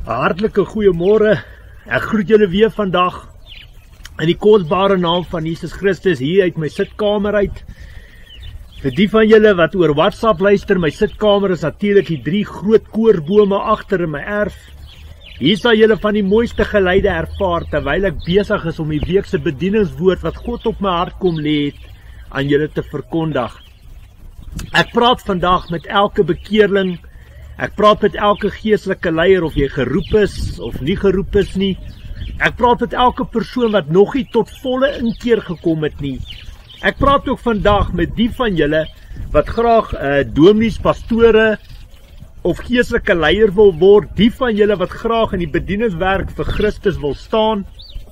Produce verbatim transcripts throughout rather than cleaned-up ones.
Hartlike goeiemôre. Ek groet julle weer vandag in die kosbare naam van Jesus Christus hier uit my sitkamer uit. Vir die van julle wat oor WhatsApp luister, my sitkamer is natuurlik die drie groot koorbome agter in my erf. Hier sal julle van die mooiste geluide ervaar terwyl ek besig is om die week se bedieningswoord wat God op my hart kom lê het aan julle te verkondig. Ek praat vandag met elke bekeerling. Ek praat met elke geestelike leier of jy geroep is of nie geroep is nie. Ek praat met elke persoon wat nog nie tot volle inkeer gekom het nie. Ek praat ook vandag met die van julle wat graag uh, dominees, pastore of geestelike leier wil word, die van julle wat graag in die bedieningswerk vir Christus wil staan.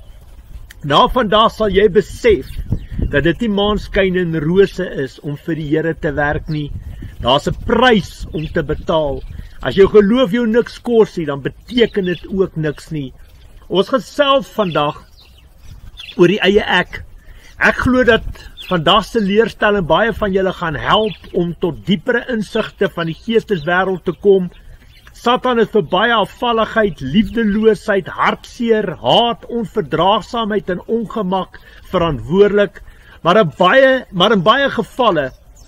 Na vandag sal jy besef dat dit nie maanskyn en rose is om vir die Here te werk nie. Daar's 'n prys om te betaal. As jou geloof jou niks kos nie, dan beteken dit ook niks nie. Ons gesels vandag oor die eie ek. Ek glo dat vandag se leerstelling baie van julle gaan help om tot diepere insigte van die geesteswêreld te kom. Satan is vir baie afvalligheid, liefdeloosheid, hartseer, haat, onverdraagsaamheid en ongemak verantwoordelik. Maar in baie, maar in baie gevalle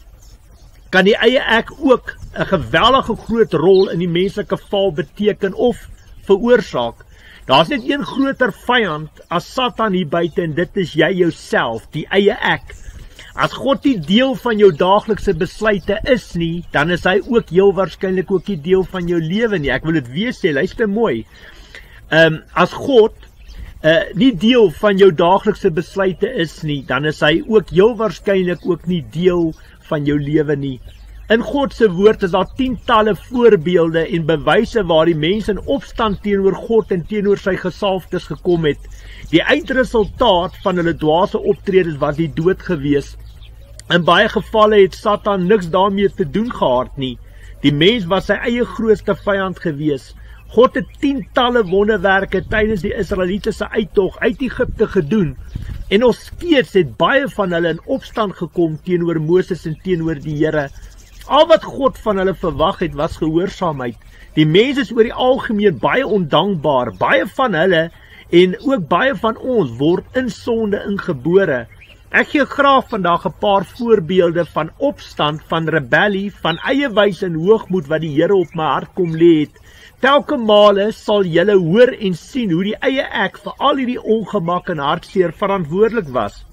kan die eie ek ook 'n geweldige groot rol in die menslike val beteken of veroorsaak. Daar's net een groter vyand as Satan hier buite en dit is jy jouself, die eie ek. As God nie deel van jou daaglikse besluite is nie, dan is hy ook heel waarskynlik ook nie deel van jou lewe nie. Ek wil dit weer sê, luister mooi. Um, as God uh, nie deel van jou daaglikse besluite is nie, dan is hy ook heel waarskynlik ook nie deel van jou lewe nie. In God se woord is daar tientalle voorbeelde en bewyse waar die mense in opstand teenoor God en teenoor sy gesalfdes gekom het. Die eindresultaat van hulle dwaase optredes was die dood gewees. In baie gevalle het Satan niks daarmee te doen gehad nie. Die mens was sy eie grootste vyand gewees. God het tientalle wonderwerke tydens die Israelitiese uittog uit Egipte gedoen. En nog steeds het baie van hulle in opstand gekom teenoor Moses en teenoor die Here. Al wat God van hulle verwag het was gehoorsaamheid. Die mense is oor die algemeen baie ondankbaar. Baie van hulle en ook baie van ons word in sonde ingebore. Ek gee graag vandag 'n paar voorbeelde van opstand, van rebellie, van eie wys en hoogmoed wat die Here op my hart kom lê het. Telke male sal julle hoor en sien hoe die eie ek vir al hierdie ongemak en hartseer verantwoordelik was.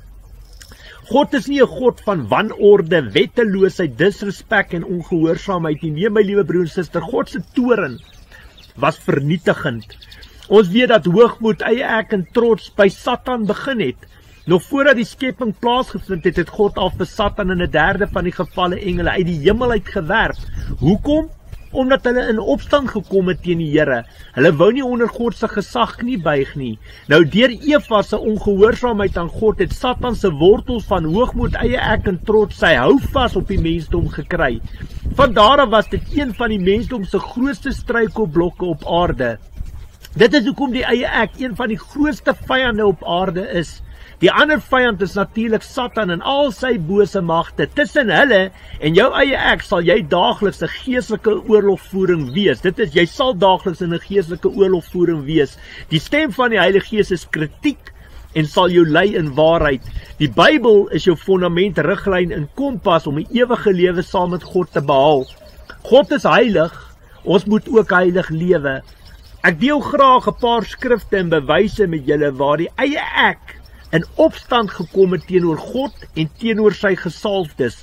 God is nie 'n God van wanorde, wetteloosheid, disrespek en ongehoorsaamheid nie. Nee, my liewe broer en suster, God se toorn was vernietigend. Ons weet dat hoogmoed, eie ek en trots by Satan begin het. Nog voordat die skepping plaasgevind het, het God al vir Satan en 'n derde van die gevalle engele uit die hemel uit gewerp. Hoekom? Omdat hulle in opstand gekom het teen die Here. Hulle wou nie onder God se gesag nie buig nie. Nou deur Eva se ongehoorsaamheid aan God het Satan se wortels van hoogmoed, eie ek en trots sy houvas op die mensdom gekry. Van daar af was dit een van die mensdom se grootste struikelblokke op aarde. Dit is hoekom die eie ek een van die grootste vyande op aarde is. Die ander vyand is natuurlik Satan en al sy bose magte. Tussen hulle en jou eie ek sal jy daagliks 'n geestelike oorlogvoering wees. Dit is, jy sal daagliks in 'n geestelike oorlogvoering wees. Die stem van die Heilige Gees is kritiek en sal jou lei in waarheid. Die Bybel is jou fondament, riglyn en kompas om 'n ewige lewe saam met God te behaal. God is heilig, ons moet ook heilig lewe. Ek deel graag 'n paar skrifte en bewyse met julle waar die eie ek in opstand gekom het teenoor God en teenoor sy gesalfdes.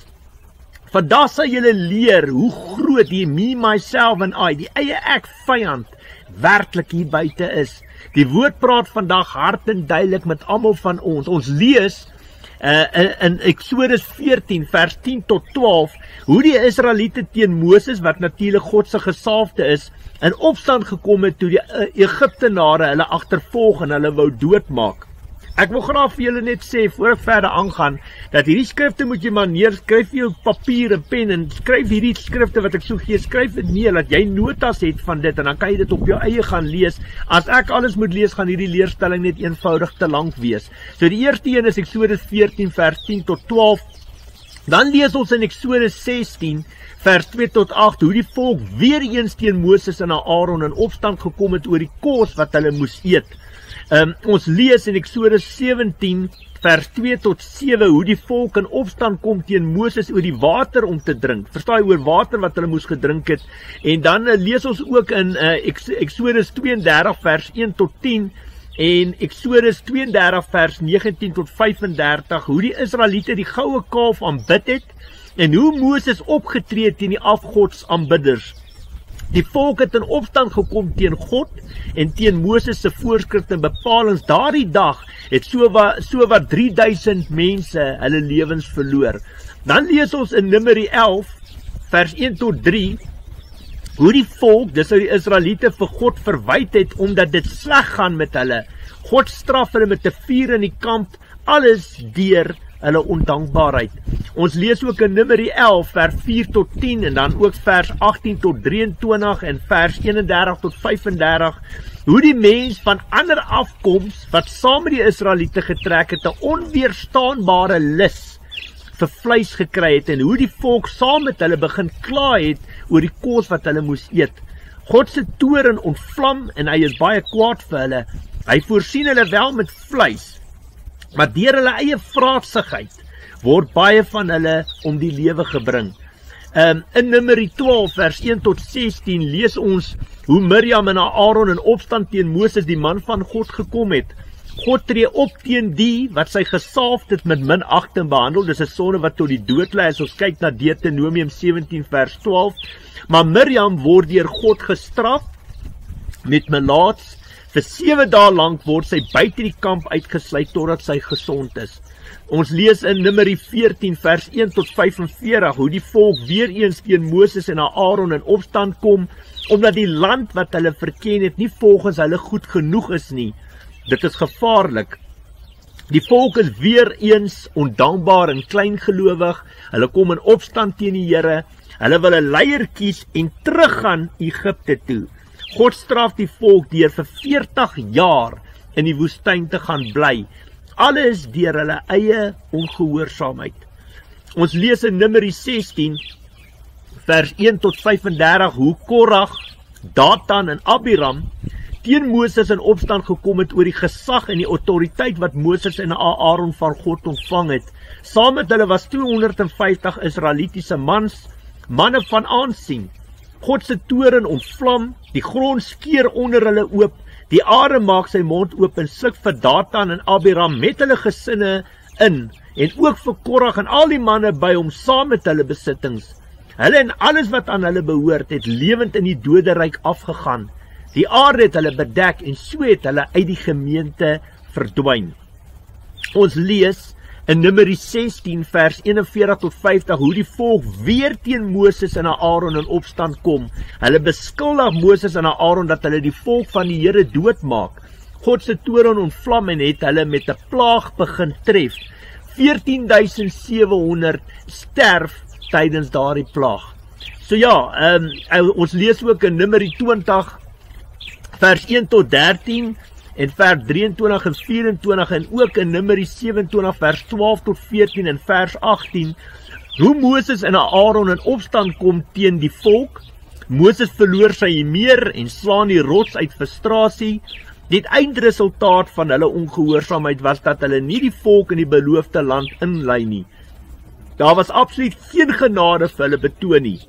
Vandag sal julle leer hoe groot die me, myself en I, die eie ek vyand, werklik hier buite is. Die woord praat vandag hard en duidelik met almal van ons. Ons lees uh, in, in Eksodus veertien vers tien tot twaalf hoe die Israeliete teen Moses, wat natuurlik God se gesalfde is, in opstand gekom het toe die uh, Egiptenare hulle agtervolg en hulle wou doodmaak. Ek wil graag vir julle net sê, voor ek verder aangaan, dat hierdie skrifte moet jy maar neerskryf, jou papier en pen, en skryf hierdie skrifte wat ek so gee, skryf dit neer, dat jy notas het van dit, en dan kan jy dit op jou eie gaan lees. As ek alles moet lees, gaan hierdie leerstelling net eenvoudig te lank wees. So die eerste een is Eksodus veertien vers tien tot twaalf, Dan lees ons in Eksodus sestien, vers twee tot agt, hoe die volk weer eens teen Moses en Aaron in opstand gekom het oor die kos wat hulle moes eet. Um, ons lees in Eksodus sewentien, vers twee tot sewe, hoe die volk in opstand kom teen Moses oor die water om te drink. Verstaan jy, oor water wat hulle moes gedrink het. En dan uh, lees ons ook in uh, Eksodus twee en dertig, vers een tot tien, en Eksodus twee en dertig, vers negentien tot vyf en dertig, hoe die Israeliete die goue kalf aanbid het, en hoe Moses opgetree teen die afgodsaanbidders. Die volk het in opstand gekom teen God en teen Moses se voorskrifte en bepalings. Daardie dag het so wat, so wat drie duisend mense hulle lewens verloor. Dan lees ons in Numeri elf, vers een tot drie, hoe die volk, dis nou die Israeliete, vir God verwyd het, omdat dit sleg gaan met hulle. God straf hulle met 'n vuur in die kamp, alles deur hulle ondankbaarheid. Ons lees ook in Numeri elf, vers vier tot tien, en dan ook vers agttien tot drieëntwintig, en vers eenendertig tot vyf en dertig, hoe die mens van ander afkoms, wat saam met die Israeliete getrek het, 'n onweerstaanbare lus vir vleis gekry het, en hoe die volk saam met hulle begin kla het oor die kos wat hulle moes eet. God se toorn ontvlam, en hy is baie kwaad vir hulle. Hy voorsien hulle wel met vleis, maar deur hulle eie vraatsigheid word baie van hulle om die lewe gebring. Um, in Numeri twaalf, vers een tot sestien, lees ons hoe Miriam en Aaron in opstand teen Moses, die man van God, gekom het. God tree op teen die wat sy gesalfd het met minagting behandel. Dis 'n sonde wat tot die dood lei, as ons kyk na Deuteronomium sewentien, vers twaalf. Maar Miriam word deur God gestraf met melaats. Vir sewe dae lank word sy buite die kamp uitgesluit totdat sy gesond is. Ons lees in Numeri veertien, vers een tot vyfenveertig, hoe die volk weer eens teen Moses en Aaron in opstand kom, omdat die land wat hulle verken het nie volgens hulle goed genoeg is nie. Dit is gevaarlik. Die volk is weer eens ondankbaar en kleingelowig. Hulle kom in opstand teen die Here. Hulle wil 'n leier kies en teruggaan Egipte toe. God straf die volk deur vir veertig jaar in die woestyn te gaan bly. Alles deur hulle eie ongehoorsaamheid. Ons lees in Numeri sestien, vers een tot vyfendertig, hoe Korag, Datan en Abiram teen Moses in opstand gekom het oor die gesag en die autoriteit wat Moses en Aaron van God ontvang het. Saam met hulle was tweehonderdvyftig Israelitiese mans, manne van aansien. God se toorn ontvlam, die grond skeur onder hulle oop, die aarde maak sy mond oop en sluk vir Datan en Abiram met hulle gesinne in, en ook vir Korag en al die manne by hom saam met hulle besittings. Hulle en alles wat aan hulle behoort het lewend in die doderyk afgegaan. Die aarde het hulle bedek en so het hulle uit die gemeente verdwyn. Ons lees in Numeri sestien, vers eenenveertig tot vyftig, hoe die volk weer teen Moses en Aaron in opstand kom. Hulle beskuldig Moses en Aaron dat hulle die volk van die Here doodmaak. God se toorn ontvlam en het hulle met 'n plaag begin tref. veertien duisend sewe honderd sterf tydens daardie plaag. So ja, um, ons lees ook in Numeri twintig, vers een tot dertien, en vers drieëntwintig en vyerentwintig, en ook in Numeri sewenentwintig, vers twaalf tot veertien en vers agttien, hoe Moses en Aaron in opstand kom teen die volk. Moses verloor sy meer en slaan die rots uit frustrasie. Die eindresultaat van hulle ongehoorsaamheid was dat hulle nie die volk in die beloofde land inlei nie. Daar was absoluut geen genade vir hulle betoon nie.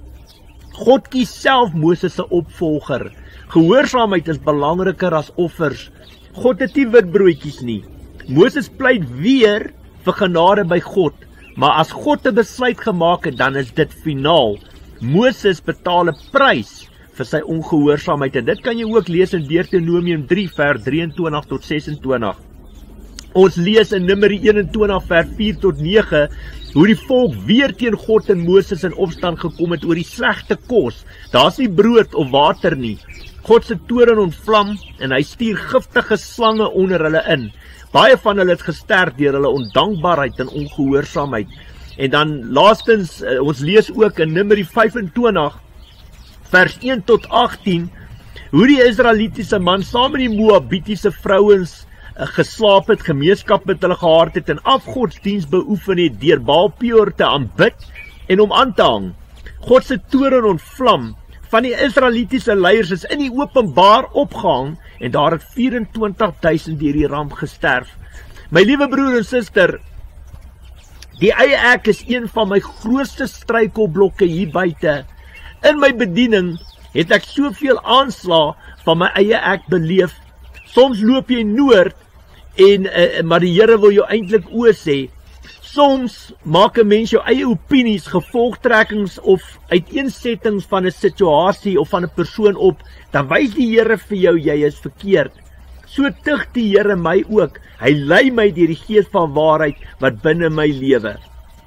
God kies self Moses se opvolger. Gehoorsaamheid is belangriker as offers. God het nie witbroodjies nie. Moses pleit weer vir genade by God, maar as God 'n besluit gemaak het, dan is dit finaal. Moses betaal 'n prys vir sy ongehoorsaamheid, en dit kan jy ook lees in Deuteronomium drie, vers drieëntwintig tot sesentwintig. Ons lees in Numeri eenentwintig, vers vier tot nege, hoe die volk weer teen God en Moses in opstand gekom het oor die slegte kos. Daar's nie brood of water nie. God se toorn ontvlam en hy stuur giftige slange onder hulle in. Baie van hulle het gesterf deur hulle ondankbaarheid en ongehoorsaamheid. En dan laastens, ons lees ook in Numeri vyfentwintig, vers een tot agttien, hoe die Israelitiese man saam met die Moabitiese vrouens uh, geslaap het, gemeenskap met hulle gehad het en afgodsdienst beoefen het deur Baal Peor te aanbid en om aan te hang. God se toorn ontvlam van die Israelitiese leiers is in die openbaar opgehang en daar het vyf-en-twintig duisend deur die ramp gesterf. My liewe broer en suster, die eie ek is een van my grootste struikelblokke hier buite. In my bediening het ek soveel aanslae van my eie ek beleef. Soms loop jy noord en uh, maar die Here wil jou eintlik oor sê. Soms maak 'n mens jou eie opinies, gevolgtrekkings of uiteensettings van 'n situasie of van 'n persoon op, dan wys die Here vir jou jy is verkeerd. So tig die Here my ook. Hy lei my deur die gees van waarheid wat binne my lewe.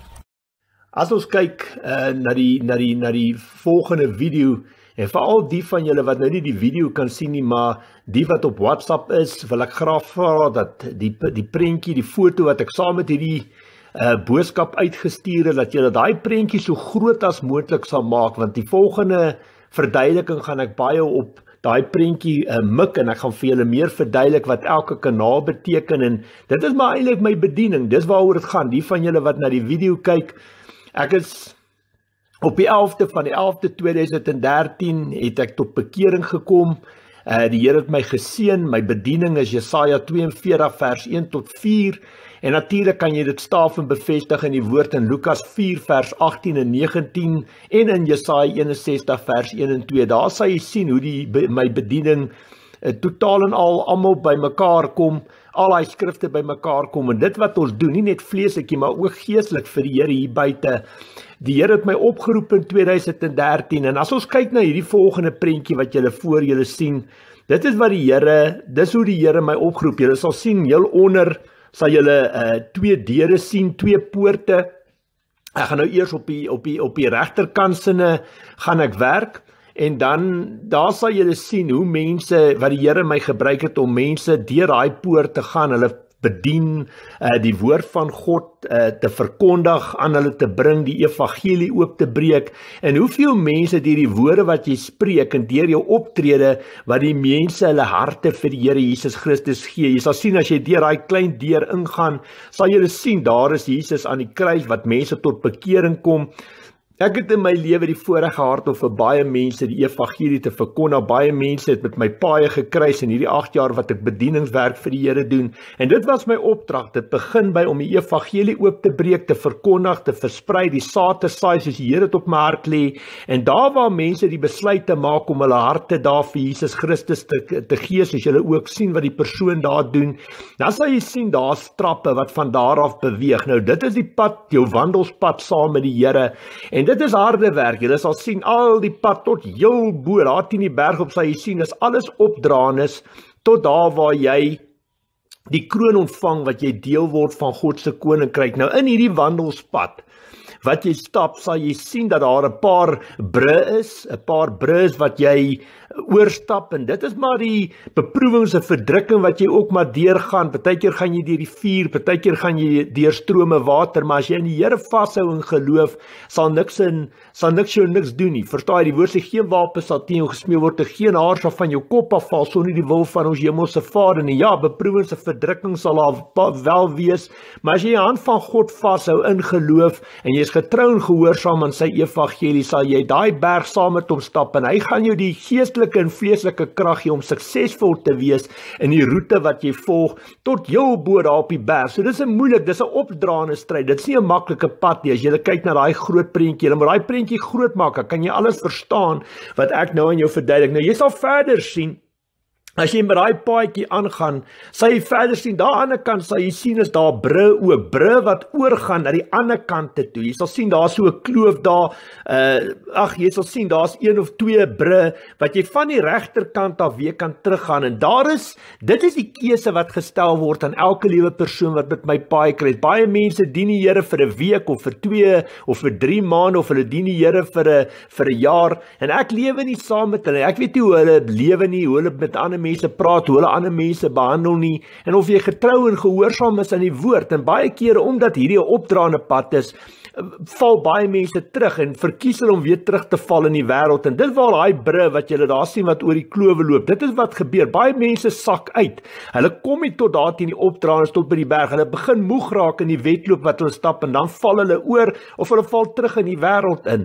As ons kyk uh, na die na die na die volgende video, en veral die van julle wat nou nie die video kan sien nie, maar die wat op WhatsApp is, wil ek graag vra dat die die prentjie, die foto wat ek saam met hierdie uh, boodskap uitgestuur het, dat julle daai prentjie so groot as moontlik sal maak, want die volgende verduideliking gaan ek baie op daai prentjie uh, mik en ek gaan vir julle meer verduidelik wat elke kanaal beteken en dit is maar eintlik my bediening, dis waaroor dit gaan. Die van julle wat na die video kyk, ek is op die elfde van die elfde tweeduisend dertien het ek tot bekering gekom. Uh, die Here het my geseën, my bediening is Jesaja tweeënveertig vers een tot vier en natuurlik kan jy dit staaf en bevestig in die woord in Lukas vier vers agttien en negentien en in Jesaja eenensestig vers een en twee. Daar sal jy sien hoe die my bediening uh, totaal en al almal by mekaar kom, al die skrifte by mekaar kom en dit wat ons doen, nie net vleeslik nie, maar ook geestelik vir die Here hier buite. Die Here het my opgeroep in tweeduisend dertien en as ons kyk na hierdie volgende prentjie wat julle voor julle sien, dit is wat die Here, dis hoe die Here my opgeroep. Julle sal sien heel onder sal julle uh, twee deure sien, twee poorte. Ek gaan nou eers op die op die op die regterkant sinne gaan ek werk en dan daar sal julle sien hoe mense wat die Here my gebruik het om mense deur daai poort te gaan, hulle bedien, uh, die woord van God uh, te verkondig, aan hulle te bring, die evangelie oop te breek, en hoeveel mense deur die woorde wat jy spreek en deur jou optrede, wat die mense hulle harte vir die Here Jesus Christus gee. Jy sal sien as jy deur daai klein deur ingaan, sal jy sien, daar is Jesus aan die kruis, wat mense tot bekering kom. Ek het in my lewe die voorreg gehad om vir baie mense die evangelie te verkondig. Baie mense het met my paaie gekruis in hierdie agt jaar wat ek bedieningswerk vir die Here doen. En dit was my opdrag. Dit begin by om die evangelie oop te breek, te verkondig, te versprei, die saad te saai soos die Here dit op my hart lê. En daar waar mense die besluit te maak om hulle harte daar vir Jesus Christus te, te gee, soos julle ook sien wat die persoon daar doen, dan sal jy sien daar's trappe wat van daar af beweeg. Nou dit is die pad, jou wandelspad saam met die Here. En dit is harde werk, jy sal sien al die pad tot heel bo, daar teen die berg op sal jy sien, is alles opdraanis, tot daar waar jy die kroon ontvang, wat jy deel word van God se koninkryk. Nou in hierdie wandelspad, wat jy stap, sal jy sien dat daar 'n paar brûe is, 'n paar brûe is wat jy oorstap, en dit is maar die beproewings en verdrukking wat jy ook maar deurgaan. Partykeer gaan jy deur die vuur, partykeer gaan jy deur strome water, maar as jy in die Here vashou in geloof, sal niks in, sal niks jou niks doen nie. Verstaan jy, die woord sê, geen wapen sal teen jou gesmee word, geen haar sal van jou kop afval, sonder die wil van ons hemelse Vader nie. Ja, beproewings en verdrukking sal daar wel wees, maar as jy die hand van God vashou in geloof, en jy is getrou en gehoorsaam aan sy evangelie, sal jy daai berg saam met hom stap, en hy gaan jou die geestelike en vleeslike krag gee om suksesvol te wees in die roete wat jy volg, tot heel bo daar op die berg. So dis 'n moeilik, dis 'n opdraande stryd, dit is nie 'n maklike pad nie. As jy kyk na daai groot prentjie, jy moet daai prentjie groot maak, kan jy alles verstaan wat ek nou aan jou verduidelik. Nou jy sal verder sien, as jy met daai paadjie aangaan, sal jy verder sien, daar aan die ander kant sal jy sien is daar brûe ook, brûe wat oorgaan na die ander kante toe. Jy sal sien daar so 'n kloof daar, uh, ag jy sal sien daar's een of twee brûe wat jy van die regterkant af weer kan teruggaan, en daar is, dit is die keuse wat gestel word aan elke liewe persoon wat met my paai kry. Baie mense dien die Here vir 'n week of vir twee of vir drie maande, of hulle dien die Here vir 'n vir 'n jaar, en ek lewe nie saam met hulle. Ek weet nie hoe hulle lewe nie, hoe hulle met ander mense praat, hoe hulle ander mense behandel nie, en of jy getrou en gehoorsaam is aan die woord. En baie kere, omdat hierdie 'n opdraande pad is, val baie mense terug en verkies hulle om weer terug te val in die wêreld. En dit waar daai brug wat julle daar sien wat oor die klowe loop, dit is wat gebeur. Baie mense sak uit. Hulle kom nie tot daar teen die opdraandes tot by die berg. Hulle begin moeg raak in die wedloop wat hulle stap en dan val hulle oor of hulle val terug in die wêreld in.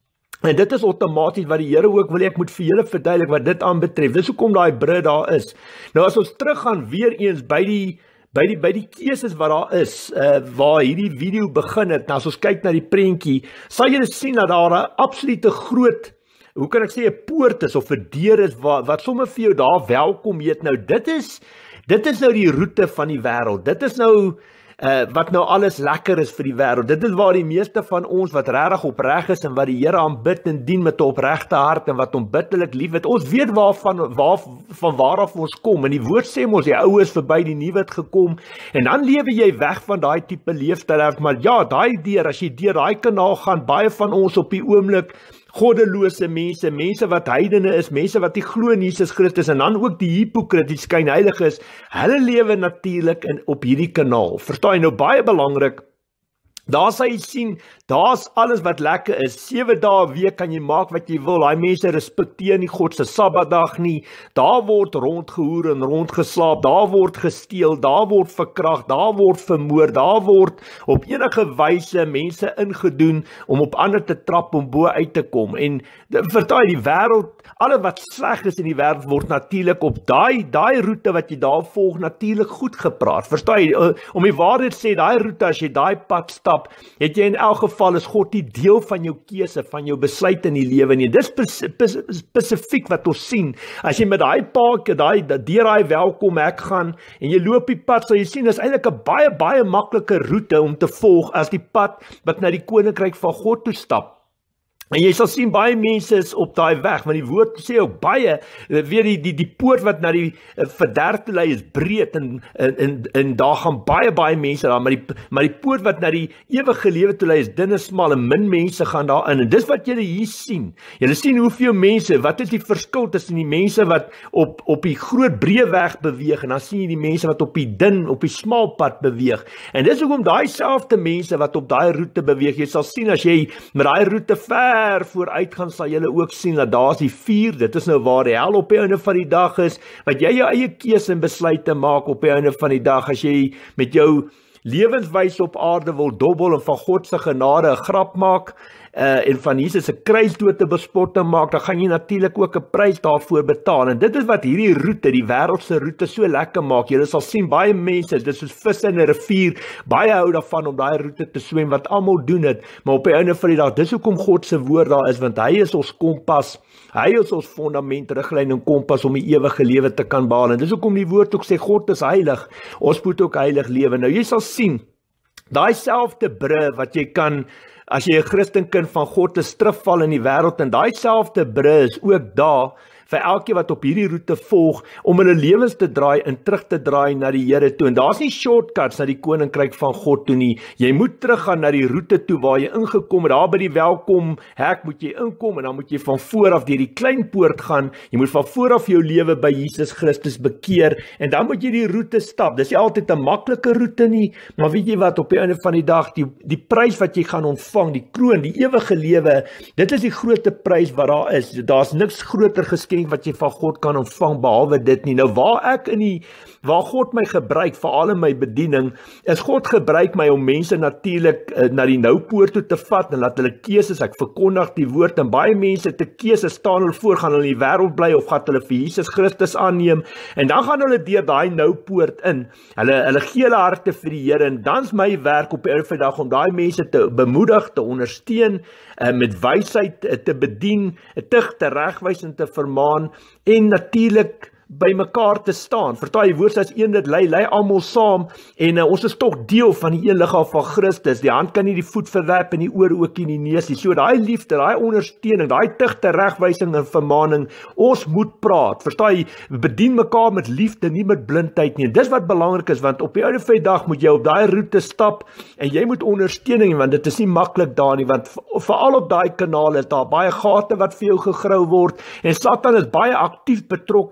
En dit is outomaties wat die Here ook wil ek moet vir julle verduidelik wat dit aanbetref. Dis hoekom daai brug daar is. Nou as ons teruggaan weer eens by die by die by die keuses wat daar is, uh, waar hierdie video begin het. Nou as ons kyk na die prentjie, sal julle sien dat daar 'n absolute groot, hoe kan ek sê, 'n poort is of 'n deur is wat wat sommer vir jou daar welkom heet. Nou dit is dit is nou die roete van die wêreld. Dit is nou Uh, wat nou alles lekker is vir die wêreld. Dit is waar die meeste van ons wat regtig opreg is en wat die Here aanbid en dien met 'n opregte hart en wat hom bitterlik liefhet. Ons weet waarvan waar van waar af ons kom. En die woord sê mos die ou is verby, die nuwe het gekom. En dan lewe jy weg van daai tipe leefstyl. Maar ja, daai deur, as jy deur daai kanaal gaan, baie van ons op die oomblik goddelose mense, mense wat heidene is, mense wat nie glo in Jesus Christus en dan ook die hypocriete, die skynheiliges, hulle lewe natuurlik in op hierdie kanaal. Verstaan jy nou, baie belangrik. Daar sal jy sien, daar's alles wat lekker is. sewe dae 'n week kan jy maak wat jy wil. Daai mense respekteer nie God se Sabbatdag nie. Daar word rondgehoer en rondgeslaap, daar word gesteel, daar word verkragt, daar word vermoor, daar word op enige wyse mense ingedoen om op ander te trap om bo uit te kom. En verstaan jy, die wêreld, alle wat sleg is in die wêreld word natuurlik op daai daai roete wat jy daar volg natuurlik goed gepraat. Verstaan jy, om die waarheid sê, daai roete as jy daai pad stap, het jy in elk geval is God die deel van jou keuse, van jou besluit in die lewe nie. Dis spesifiek wat ons sien. As jy met daai paadjie, daai deur daai welkom ek gaan en jy loop die pad, sal jy sien dis eintlik 'n baie baie maklike roete om te volg as die pad wat na die koninkryk van God toe stap. En jy sal sien baie mense is op daai weg, want die woord sê ook baie, weer die die die poort wat na die verderf toe lei is breed en en en, en daar gaan baie baie mense daar, maar die maar die poort wat na die ewige lewe toe lei is dun en smal en min mense gaan daarin. En dis wat julle hier sien. Julle sien hoeveel mense, wat is die verskil tussen die mense wat op op die groot breë weg beweeg en dan sien jy die mense wat op die dun, op die smal pad beweeg. En dis hoekom daai selfde mense wat op daai roete beweeg, jy sal sien as jy met daai roete ver vooruit gaan, sal julle ook sien dat daar's die vuur. Dit is nou waar die hel op die einde van die dag is, wat jy jou eie keuse en besluite maak op die einde van die dag, as jy met jou lewenswyse op aarde wil dobbel en van God se genade 'n grap maak, uh, en van Jesus se kruisdood te bespotting maak, dan gaan jy natuurlik ook 'n prys daarvoor betaal. En dit is wat hierdie roete, die wêreldse roete so lekker maak. Jy sal sien baie mense, dit is soos visse in 'n rivier, baie hou daarvan om daai roete te swem, wat almal doen dit, maar op die einde van die dag, dis hoekom God se woord daar is, want hy is ons kompas, hy is ons fondament, riglyn en kompas om die ewige lewe te kan behaal. En dis hoekom die woord ook sê, God is heilig, ons moet ook heilig lewe. Nou jy sal sien, daai selfde brug wat jy kan, as jy 'n Christenkind van God is, terugval in die wêreld, en daai selfde brug is ook daar vir elkeen wat op hierdie roete volg, om hulle lewens te draai en terug te draai na die Here toe. En daar's nie shortcuts na die koninkryk van God toe nie. Jy moet teruggaan na die roete toe waar jy ingekom het. Daar by die welkom hek moet jy inkom, en dan moet jy van voor af deur die klein poort gaan. Jy moet van voor af jou lewe by Jesus Christus bekeer, en dan moet jy die roete stap. Dis nie altyd 'n maklike roete nie, maar weet jy wat, op die einde van die dag, die, die prys wat jy gaan ontvang, die kroon, die ewige lewe, dit is die grootste prys wat daar is. Daar's niks groter geskenk wat jy van God kan ontvang behalwe dit nie. Nou waar ek in die, waar God my gebruik, veral in my bediening, is God gebruik my om mense natuurlik uh, na die noupoort toe te vat, en laat hulle keuses, ek verkondig die woord, en baie mense te keuse staan hulle voor, gaan hulle in die wêreld bly, of gaan hulle vir Jesus Christus aanneem, en dan gaan hulle deur daai noupoort in, hulle, hulle gee hulle harte vir die Here, en dan's my werk op die einde van die dag om daai mense te bemoedig, te ondersteun, uh, met wysheid uh, te bedien, tig te regwys en te vermaan, en natuurlik by mekaar te staan. Verstaan jy, woord sê as een dit lei, lei almal saam, en uh, ons is tog deel van die een liggaam van Christus. Die hand kan nie die voet verwerp en die oor ook nie die neus nie. So daai liefde, daai ondersteuning, daai tigte regwysing en vermaaning, ons moet praat. Verstaan jy, bedien mekaar met liefde, nie met blindheid nie. En dis wat belangrik is, want op die einde van die dag moet jy op daai roete stap, en jy moet ondersteuning, want dit is nie maklik daar nie, want veral op daai kanaal is daar baie gate wat vir jou gegrou word, en Satan is baie aktief betrokke in hierdie kanaal.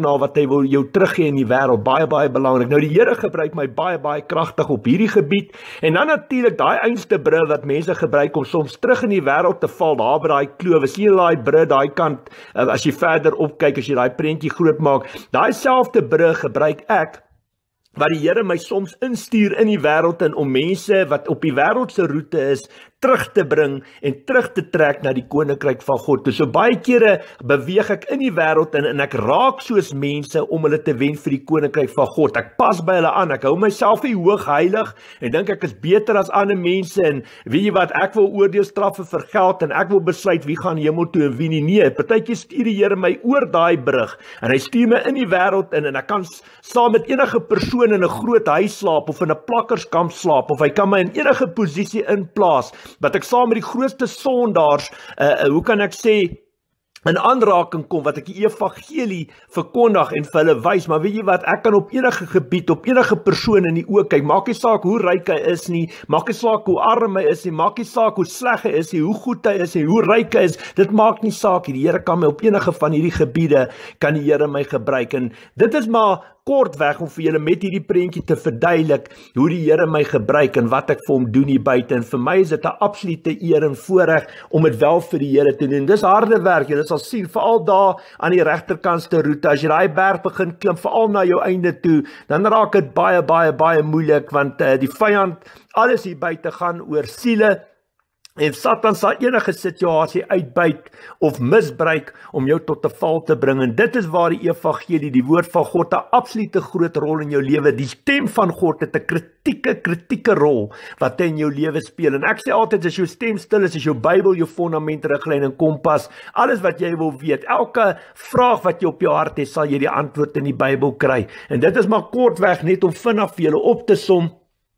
daarna wat hy wil jou teruggee in die wêreld, baie baie belangrik. Nou die Here gebruik my baie baie kragtig op hierdie gebied, en dan natuurlik daai einste brug wat mense gebruik om soms terug in die wêreld te val, daar by daai kloof, sien jy daai brug, daai kant, as jy verder opkyk, as jy daai prentjie groot maak, daai selfde brug gebruik ek, wat die Here my soms instuur in die wêreld in, om mense wat op die wêreldse roete is, terug te bring en terug te trek na die koninkryk van God. Dus so baie kere beweeg ek in die wêreld in, en ek raak soos mense om hulle te wen vir die koninkryk van God. Ek pas by hulle aan, ek hou myself nie hoog heilig, en dink ek is beter as ander mense, en weet jy wat, ek wil oordeelstraffe vir geld, en ek wil besluit wie gaan hemel toe en wie nie. Nee, partykeer stuur die Here my oor daai brug, en hy stuur my in die wêreld in, en ek kan saam met enige persoon in 'n groot huis slaap, of in 'n plakkerskamp slaap, of hy kan my in enige posisie inplaas, wat ek saam met die grootste sondaars, uh, uh, hoe kan ek sê, in aanraking kom, wat ek die evangelie verkondig en vir hulle wys, maar weet jy wat, ek kan op enige gebied, op enige persoon in die oog kyk, maak nie saak hoe ryk hy is nie, maak nie saak hoe arm hy is nie, maak nie saak hoe sleg hy is nie, hoe goed hy is nie, hoe ryk hy is, dit maak nie saak nie, die Here kan my op enige van hierdie gebiede, kan die Here my gebruik, en dit is maar kortweg om vir julle met hierdie prentjie te verduidelik hoe die Here my gebruik en wat ek vir hom doen hier buite, en vir my is dit 'n absolute eer en voorreg om dit wel vir die Here te doen. Dis harde werk, julle sal sien, veral daar aan die regterkantste roete, as jy daai berg begin klim, veral na jou einde toe, dan raak dit baie baie baie moeilik, want uh, die vyand, alles hier buite gaan oor siele, en Satan sal enige situasie uitbuit of misbruik om jou tot 'n val te bring, en dit is waar die evangelie, die woord van God, 'n absolute groot rol in jou lewe, die stem van God het 'n kritieke, kritieke rol wat hy in jou lewe speel, en ek sê altyd, as jou stem stil is, is jou bybel, jou fondament, riglyn en kompas, alles wat jy wil weet, elke vraag wat jy op jou hart het, sal jy die antwoord in die bybel kry, en dit is maar kortweg net om vinnig vir julle op te som,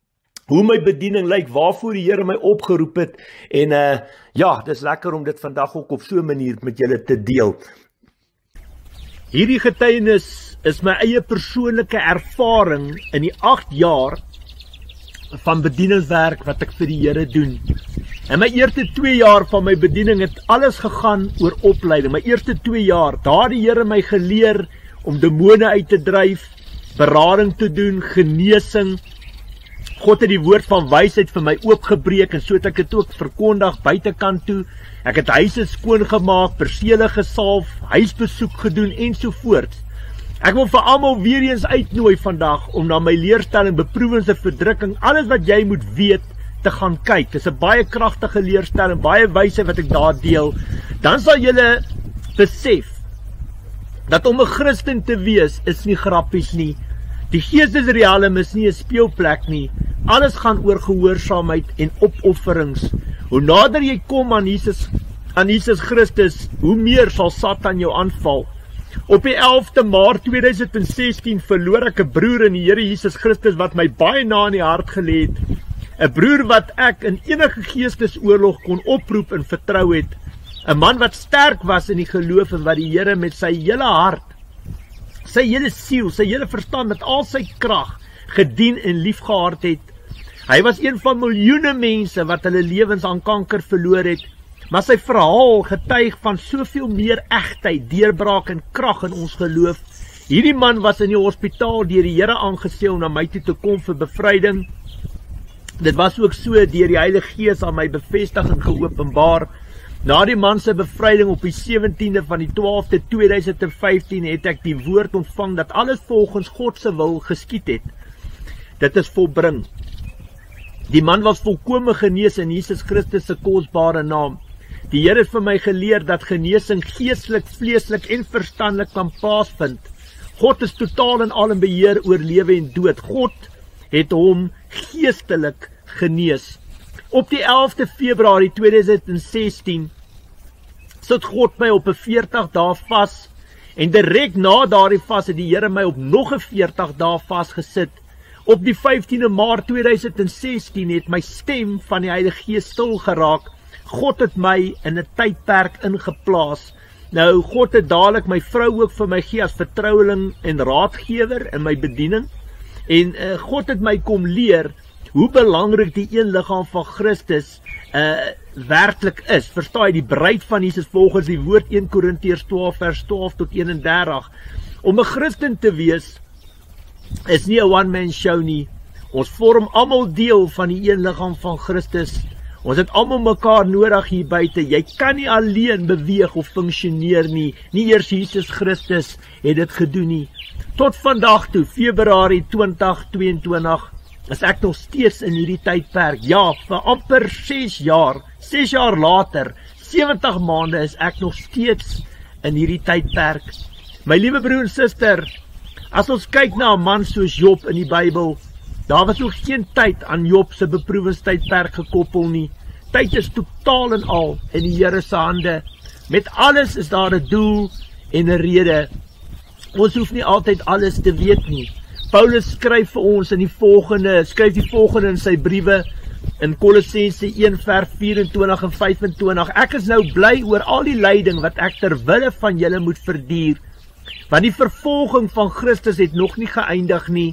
hoe my bediening lyk, waarvoor die Here my opgeroep het, en uh, ja, dis lekker om dit vandag ook op so 'n manier met julle te deel. Hierdie getuienis is my eie persoonlike ervaring in die agt jaar van bedieningswerk wat ek vir die Here doen. En my eerste twee jaar van my bediening het alles gegaan oor opleiding. My eerste twee jaar, daar die Here my geleer om demone uit te dryf, berading te doen, genesing. God het die woord van wysheid vir my oopgebreek, en so het ek dit ook verkondig buitekant toe. Ek het huise skoongemaak, persele gesalf, huisbesoek gedoen ensovoorts. Ek wil vir almal weer eens uitnooi vandag om na my leerstelling beproewings en verdrukking, alles wat jy moet weet, te gaan kyk. Dis 'n baie kragtige leerstelling, baie wysheid wat ek daar deel. Dan sal julle besef dat om 'n Christen te wees is nie grappies nie. Die geestesriem is nie 'n speelplek nie. Alles gaan oor gehoorsaamheid en opofferings. Hoe nader jy kom aan Jesus, aan Jesus Christus, hoe meer sal Satan jou aanval. Op die elfde Maart tweeduisend sestien verloor ek 'n broer in die Here Jesus Christus wat my baie na in die hart gelê het. 'n Broer wat ek in enige geestesoorlog kon oproep en vertrou het. 'n Man wat sterk was in die geloof en wat die Here met sy hele hart, sy hele siel, sy hele verstand, met al sy krag gedien en liefgehad het. Hy was een van miljoene mense wat hulle lewens aan kanker verloor het, maar sy verhaal getuig van soveel meer egtheid, deurbraak en krag in ons geloof. Hierdie man was in die hospitaal deur die Here aangestel om na my toe te kom vir bevryding. Dit was ook so deur die Heilige Gees aan my bevestig en geopenbaar. Na die man se bevryding op die sewentiende van die twaalfde tweeduisend vyftien het ek die woord ontvang dat alles volgens God se wil geskied het. Dit is volbring. Die man was volkome genees in Jesus Christus se kosbare naam. Die Here het vir my geleer dat genesing geestelik, vleeslik en verstandelik kan plaasvind. God is totaal en al in beheer oor lewe en dood. God het hom geestelik genees. Op die elfde Februarie tweeduisend sestien sit God my op 'n veertig dae vas, en direk na daardie vas het die Here my op nog 'n veertig dae vasgesit. Op die vyftiende Maart tweeduisend sestien het my stem van die Heilige Gees stil geraak. God het my in 'n tydperk ingeplaas. Nou, God het dadelik my vrou ook vir my gee as vertroueling en raadgewer in my bediening. En uh, God het my kom leer hoe belangrik die een liggaam van Christus uh, werklik is. Verstaan jy, die bruid van Jesus volgens die woord een Korintiërs twaalf vers twaalf tot eenendertig. Om 'n Christen te wees is nie 'n one-man show nie. Ons vorm almal deel van die een liggaam van Christus. Ons het almal mekaar nodig hier buite. Jy kan nie alleen beweeg of funksioneer nie. Nie eers Jesus Christus het dit gedoen nie. Tot vandag toe, Februarie twintig tweeëntwintig, is ek nog steeds in hierdie tydperk. Ja, vir amper ses jaar, ses jaar later, sewentig maande is ek nog steeds in hierdie tydperk. My liewe broer en suster, as ons kyk na 'n man soos Job in die Bybel, daar was nog geen tyd aan Job se beproewingstydperk gekoppel nie. Tyd is totaal en al in die Here se hande. Met alles is daar 'n doel en 'n rede. Ons hoef nie altyd alles te weet nie. Paulus skryf vir ons in die volgende, skryf die volgende in sy briewe, in Kolossense een vers vyf-en-twintig en vyf-en-twintig. Ek is nou bly oor al die lyding wat ek ter wille van julle moet verduur, want die vervolging van Christus het nog nie geëindig nie.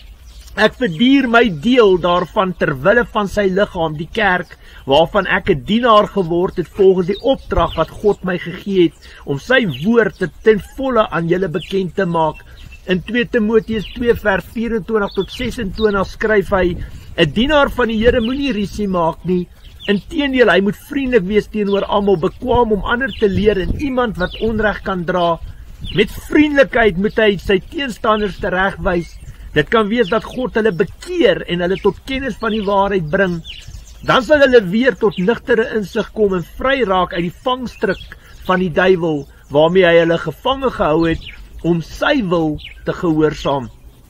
Ek verduur my deel daarvan ter wille van sy liggaam, die kerk, waarvan ek 'n dienaar geword het volgens die opdrag wat God my gegee het, om sy woord ten volle aan julle bekend te maak. In twee Timoteus twee vers vyf-en-twintig tot ses-en-twintig skryf hy, 'n dienaar van die Here moenie rusie maak nie. Inteendeel, hy moet vriendelik wees teenoor almal, bekwaam om ander te leer en iemand wat onreg kan dra. Met vriendelikheid moet hy sy teenstanders teregwys. Dit kan wees dat God hulle bekeer en hulle tot kennis van die waarheid bring. Dan sal hulle weer tot nugtere insig kom en vry raak uit die vangstrik van die duiwel, waarmee hy hulle gevange gehou het, om sy wil te gehoorsaam.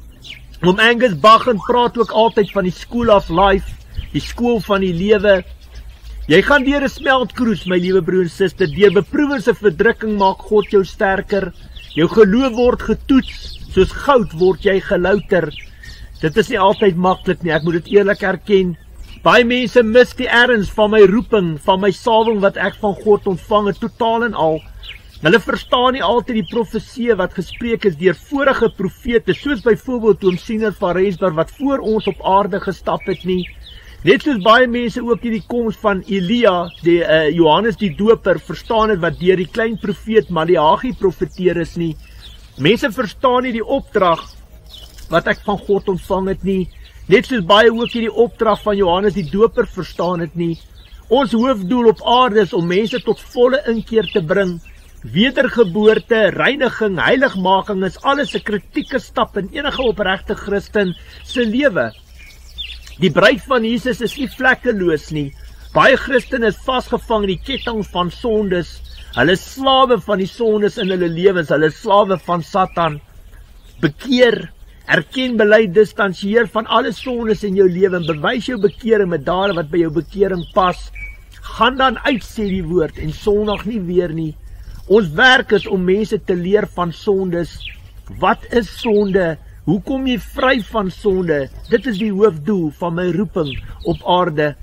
Om Angus Bachen praat ook altyd van die school of life, die skool van die lewe. Jy gaan deur 'n smeltkroes, my liewe broer en suster. Deur beproewings en verdrukking maak God jou sterker. Jou geloof word getoets, soos goud word jy gelouter. Dit is nie altyd maklik nie, ek moet dit eerlik erken. Baie mense mis die erns van my roeping, van my salwing wat ek van God ontvang het, totaal en al. Hulle verstaan nie altyd die profeseë wat gespreek is deur vorige profete, soos byvoorbeeld Oom Siener van Rensburg wat voor ons op aarde gestap het nie. Net soos baie mense ook nie die koms van Elia, die uh, Johannes die Doper, verstaan het wat deur die klein profeet Maleagi profeteer is nie. Mense verstaan nie die opdrag wat ek van God ontvang het nie. Net soos baie ook nie die opdrag van Johannes die Doper verstaan het nie. Ons hoofdoel op aarde is om mense tot volle inkeer te bring. Wedergeboorte, reiniging, heiligmaking is alles 'n kritieke stap in enige opregte Christen se lewe. Die bruid van Jesus is nie vlekkeloos nie. Baie Christene is vasgevang in die ketting van sondes. Hulle is slawe van die sondes in hulle lewens, hulle is slawe van Satan. Bekeer, erken, bely, distansieer van alle sondes in jou lewe en bewys jou bekering met dade wat by jou bekering pas. Gaan dan uit, sê die woord, en sondig nie weer nie. Ons werk is om mense te leer van sondes. Wat is sonde? Hoe kom jy vry van sonde? Dit is die hoofdoel van my roeping op aarde.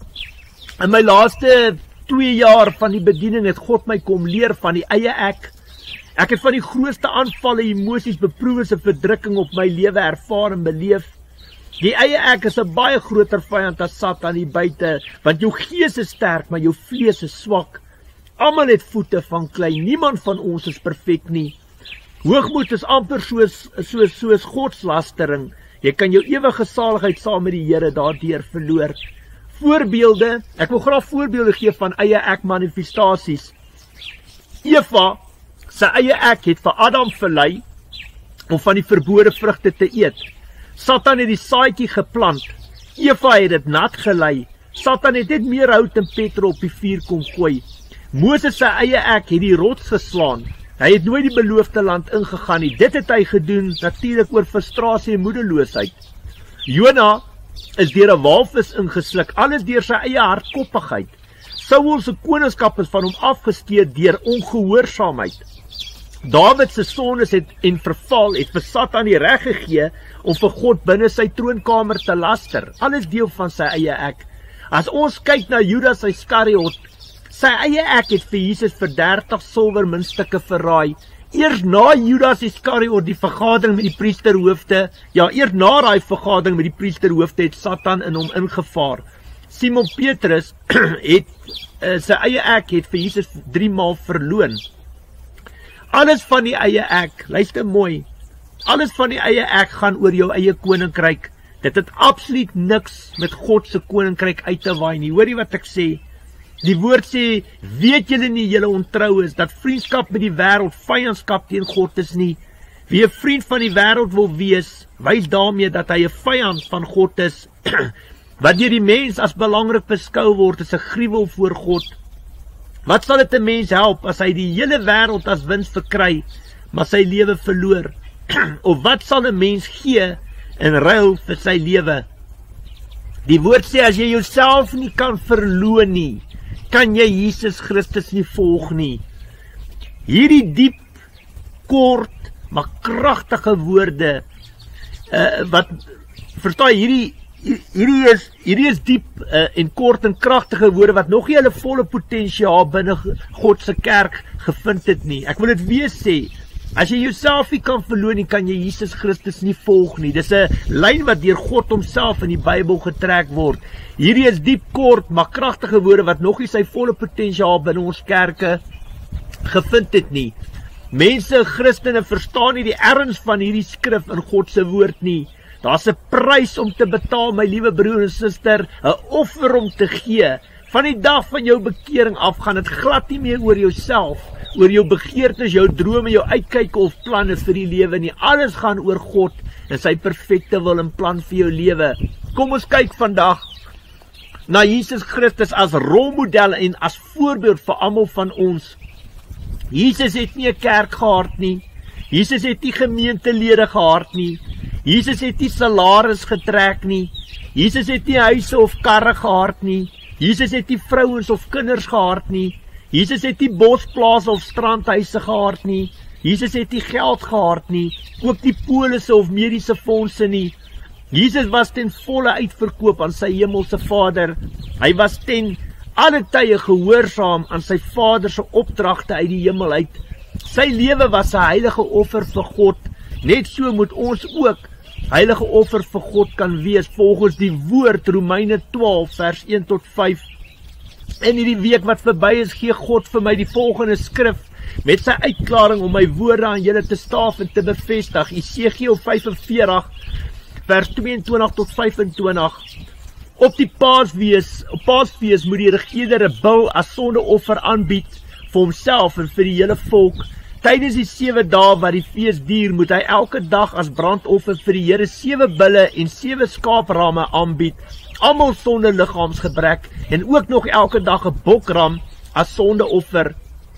In my laaste twee jaar van die bediening het God my kom leer van die eie ek. Ek het van die grootste aanvalle, emosies, beproewings en verdrukking op my lewe ervaar en beleef. Die eie ek is 'n baie groter vyand as Satan hier buite, want jou gees is sterk, maar jou vlees is swak. Almal het voete van klei, niemand van ons is perfek nie. Hoogmoed is amper soos, soos, soos godslastering. Jy kan jou ewige saligheid saam met die Here daardeur verloor. Voorbeelde, ek wil graag voorbeelde gee van eie ek manifestasies. Eva, sy eie ek het vir Adam verlei om van die verbode vrugte te eet. Satan het die saadjie geplant. Eva het dit nat gelei. Satan het net meer hout en petrol op die vuur kom gooi. Moses sy eie ek het die rots geslaan. Hy het nooit die beloofde land ingegaan nie. Dit het hy gedoen natuurlik oor frustrasie en moedeloosheid. Jona is deur 'n walvis ingesluk, alles deur sy eie hardkoppigheid. Saul se koningskap is van hom afgesteer deur ongehoorsaamheid. Dawid se sondes het en verval het vir Satan die reg gegee om vir God binne sy troonkamer te laster. Alles deel van sy eie ek. As ons kyk na Judas Iskariot, sy eie ek het vir Jesus vir dertig silwer muntstukke verraai. Eers na Judas Iskariot die vergadering met die priesterhoofde, ja, eers na daai vergadering met die priesterhoofde het Satan in hom ingevaar. Simon Petrus het uh, sy eie ek het vir Jesus drie maal verloon. Alles van die eie ek, luister mooi, alles van die eie ek gaan oor jou eie koninkryk. Dit het absoluut niks met God se koninkryk uit te waai nie. Hoor jy wat ek sê? Die woord sê, weet julle nie julle ontrou is, dat vriendskap met die wêreld vyandskap teen God is nie. Wie 'n vriend van die wêreld wil wees, wys daarmee dat hy 'n vyand van God is. Wat deur die mens as belangrik beskou word, is 'n gruwel voor God. Wat sal dit 'n mens help as hy die hele wêreld as wins verkry, maar sy lewe verloor? Of wat sal 'n mens gee in ruil vir sy lewe? Die woord sê, as jy jouself nie kan verloon nie, kan jy Jesus Christus nie volg nie. Hierdie diep, kort, maar kragtige woorde, uh, wat, verstaan, hierdie, hierdie is, hierdie is diep uh, en kort en kragtige woorde, wat nog nie hulle volle potensiaal binne God se kerk gevind het nie. Ek wil dit weer sê, as jy jouself nie kan verloon nie, kan jy Jesus Christus nie volg nie. Dis 'n lyn wat deur God homself in die Bybel getrek word. Hierdie is diep, kort, maar kragtige woorde wat nog nie sy volle potensiaal binne ons kerke gevind het nie. Mense, Christene, verstaan nie die erns van hierdie skrif in God se woord nie. Daar's 'n prys om te betaal, my liewe broer en suster, 'n offer om te gee. Van die dag van jou bekering af gaan dit glad nie meer oor jouself, oor jou begeertes, jou drome, jou uitkyke of planne vir die lewe nie. Alles gaan oor God en sy perfekte wil en plan vir jou lewe. Kom ons kyk vandag na Jesus Christus as rolmodel en as voorbeeld vir almal van ons. Jesus het nie 'n kerk gehad nie. Jesus het nie gemeentelede gehad nie. Jesus het nie salaris getrek nie. Jesus het nie huise of karre gehad nie. Jesus het nie vrouens of kinders gehad nie. Jesus het nie bosplase of strandhuise gehad nie. Jesus het nie geld gehad nie, ook nie polisse of mediese fondse nie. Jesus was ten volle uitverkoop aan sy hemelse Vader. Hy was ten alle tye gehoorsaam aan sy Vader se opdragte uit die hemel uit. Sy lewe was 'n heilige offer vir God. Net so moet ons ook heilige offer vir God kan wees, volgens die woord Romeine twaalf vers een tot vyf. In hierdie week wat verby is, gee God vir my die volgende skrif, met sy uitklaring om my woorde aan julle te staaf en te bevestig. Esegiel vyf en veertig vers twee en twintig tot vyf en twintig. Op die paasfees, op paasfees moet die regerder 'n bul as sondeoffer aanbied vir homself en vir die hele volk. Tydens die sewe dae wat die fees duur, moet hy elke dag as brandoffer vir die Here sewe bulle en sewe skaapramme aanbied, almal sonder liggaamsgebrek, en ook nog elke dag 'n bokram as sondeoffer.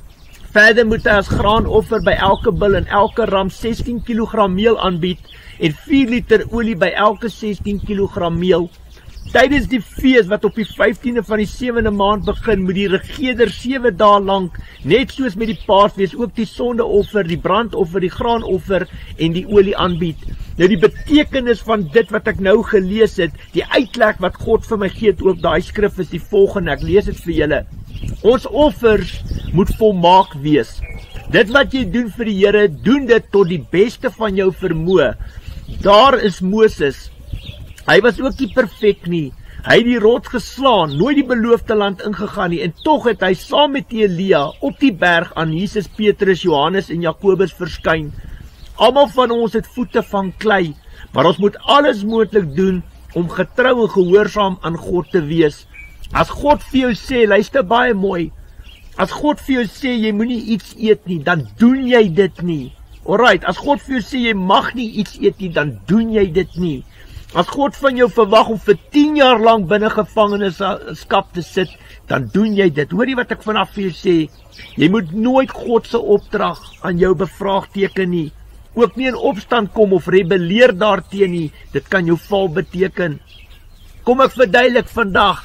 Verder moet hy as graanoffer by elke bul en elke ram sestien kilogram meel aanbied en vier liter olie by elke sestien kilogram meel. Tydens die fees wat op die vyftiende van die sewende maand begin, moet die regerder sewe dae lank, net soos met die paasfees, ook die sondeoffer, die brandoffer, die graanoffer en die olie aanbied. Nou die betekenis van dit wat ek nou gelees het, die uitleg wat God vir my gee op daai skrif is die volgende, ek lees dit vir julle. Ons offers moet volmaak wees. Dit wat jy doen vir die Here, doen dit tot die beste van jou vermoë. Daar is Moses. Hy was ook nie perfek nie. Hy het die rots geslaan, nooit die beloofde land ingegaan nie, en tog het hy saam met Elia op die berg aan Jesus, Petrus, Johannes en Jakobus verskyn. Almal van ons het voete van klei, maar ons moet alles moontlik doen om getrou en gehoorsaam aan God te wees. As God vir jou sê, luister baie mooi, as God vir jou sê, jy moenie iets eet nie, dan doen jy dit nie. Alright, as God vir jou sê, jy mag nie iets eet nie, dan doen jy dit nie. As God van jou verwag om vir tien jaar lang binne gevangenskap te sit, dan doen jy dit. Hoor jy wat ek vanaf vir jou sê? Jy moet nooit God se opdrag aan jou bevraagteken nie. Ook nie in opstand kom of rebelleer daarteen nie. Dit kan jou val beteken. Kom ek verduidelik vandag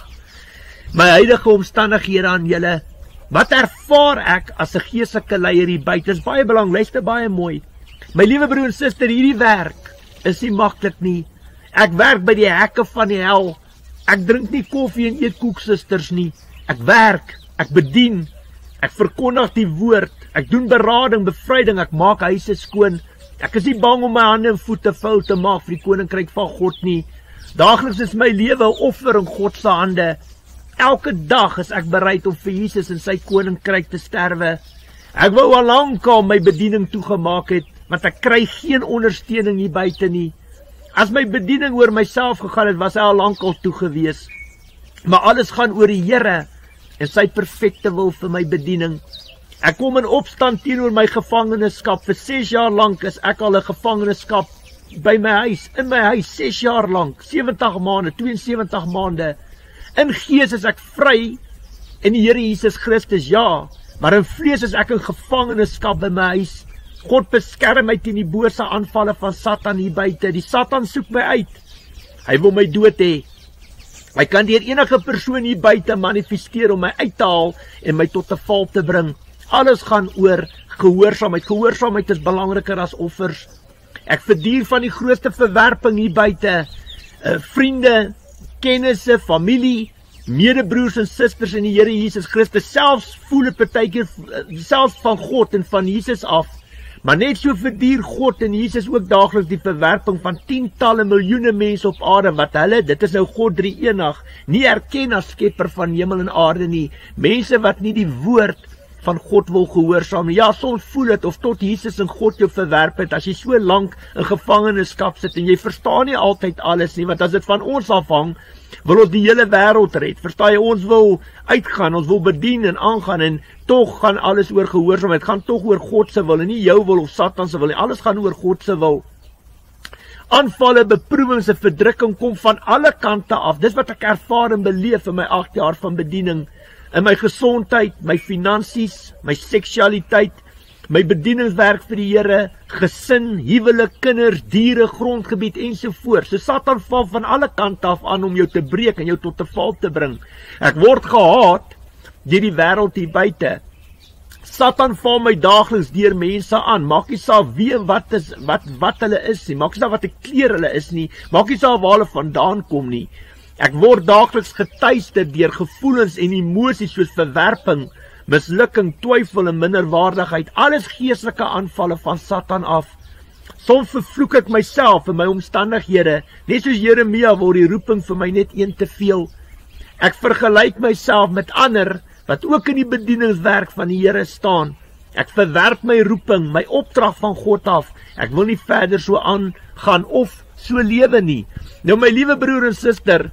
my huidige omstandighede aan julle. Wat ervaar ek as 'n geestelike leier hier buite? Dit is baie belangrik, luister baie mooi. My liewe broer en suster, hierdie werk is nie maklik nie. Ek werk by die hekke van die hel. Ek drink nie koffie en eet koeksusters nie. Ek werk, ek bedien, ek verkondig die woord, ek doen berading, bevryding, ek maak huise skoon. Ek is nie bang om my hande en voete vuil te maak vir die koninkryk van God nie. Daagliks is my lewe 'n offer in God se hande. Elke dag is ek bereid om vir Jesus en sy koninkryk te sterwe. Ek wou al lank al my bediening toegemaak het, want ek kry geen ondersteuning hier buite nie. As my bediening oor myself gegaan het, was hy al lank al toe gewees. Maar alles gaan oor die Here en sy perfekte wil vir my bediening. Ek kom in opstand teenoor my gevangenskap. Vir ses jaar lank is ek al 'n gevangenskap by my huis, in my huis, ses jaar lank, sewentig maande, twee en sewentig maande. In gees is ek vry, in die Here Jesus Christus, ja, maar in vlees is ek in gevangenskap by my huis. God beskerm my teen die bose aanvalle van Satan hier buite. Die Satan soek my uit. Hy wil my dood hê. Hy kan deur enige persoon hier buite manifisteer om my uit te haal en my tot 'n val te bring. Alles gaan oor gehoorsaamheid. Gehoorsaamheid is belangriker as offers. Ek verduur van die grootste verwerping hier buite. Uh, vriende, kennisse, familie, medebroers en susters in die Here Jesus Christus. Selfs voel dit partykeer selfs van God en van Jesus af. Maar net so verduur God en Jesus ook daagliks die verwerping van tientalle miljoene mense op aarde, wat hulle, dit is nou God drie eenig, nie erken as skepper van hemel en aarde nie. Mense wat nie die woord van God wil gehoorsaam nie. Ja, soms voel dit of tot Jesus en God jou verwerp het, as jy so lank in gevangenskap sit en jy verstaan nie altyd alles nie, want as dit van ons afhang, wil ons die hele wêreld red. Verstaan jy, ons wil uitgaan, ons wil bedien en aangaan en tog gaan alles oor gehoorsaamheid, gaan tog oor God se wil en nie jou wil of Satan se wil nie. Alles gaan oor God se wil. Aanvalle, beproewings en verdrukking kom van alle kante af. Dis wat ek ervaar en beleef in my agt jaar van bediening. In my gesondheid, my finansies, my seksualiteit, my bedieningswerk vir die Here, gesin, huwelik, kinders, diere, grondgebied ensovoorts. So Satan val van alle kante af aan om jou te breek en jou tot 'n val te bring. Ek word gehaat deur die wêreld hier buite. Satan val my daagliks deur mense aan. Maak nie saak wie wat is wat wat hulle is nie. Maak nie saak wat 'n kleur hulle is nie. Maak nie saak waar hulle vandaan kom nie. Ek word daagliks getuister deur gevoelens en emosies soos verwerping, mislukking, twyfel en minderwaardigheid. Alles geestelike aanvalle van Satan af. Soms vervloek ek myself en my omstandighede. Net soos Jeremia word die roeping vir my net een te veel. Ek vergelyk myself met ander wat ook in die bedieningswerk van die Here staan. Ek verwerp my roeping, my opdrag van God af. Ek wil nie verder so aangaan of so lewe nie. Nou my liewe broer en suster,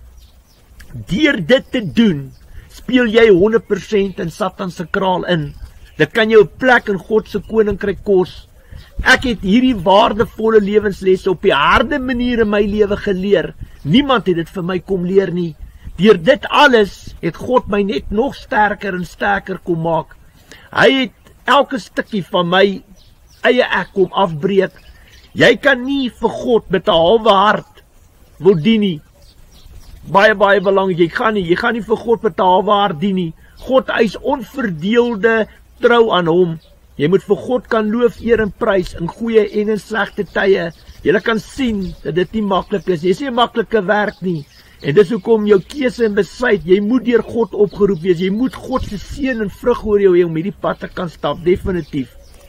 deur dit te doen, speel jy honderd persent in Satan se kraal in. Dit kan jou 'n plek in God se koninkryk kos. Ek het hierdie waardevolle lewenslesse op die harde manier in my lewe geleer. Niemand het dit vir my kom leer nie. Deur dit alles het God my net nog sterker en sterker kom maak. Hy het elke stukkie van my eie ek kom afbreek. Jy kan nie vir God met 'n halwe hart wil dien nie. Baie, baie belangrik, jy gaan nie, jy gaan nie vir God met 'n halwe hart dien nie. God eis onverdeelde trou aan hom. Jy moet vir God kan loof, eer en prys in goeie en in slegte tye. Jy kan sien dat dit nie maklik is. Jy sê 'n maklike werk nie. En dis hoekom jou keuse en besluit, jy moet deur God opgeroep wees. Jy moet God se seën en vrug oor jou hê om hierdie pad te kan stap, definitief.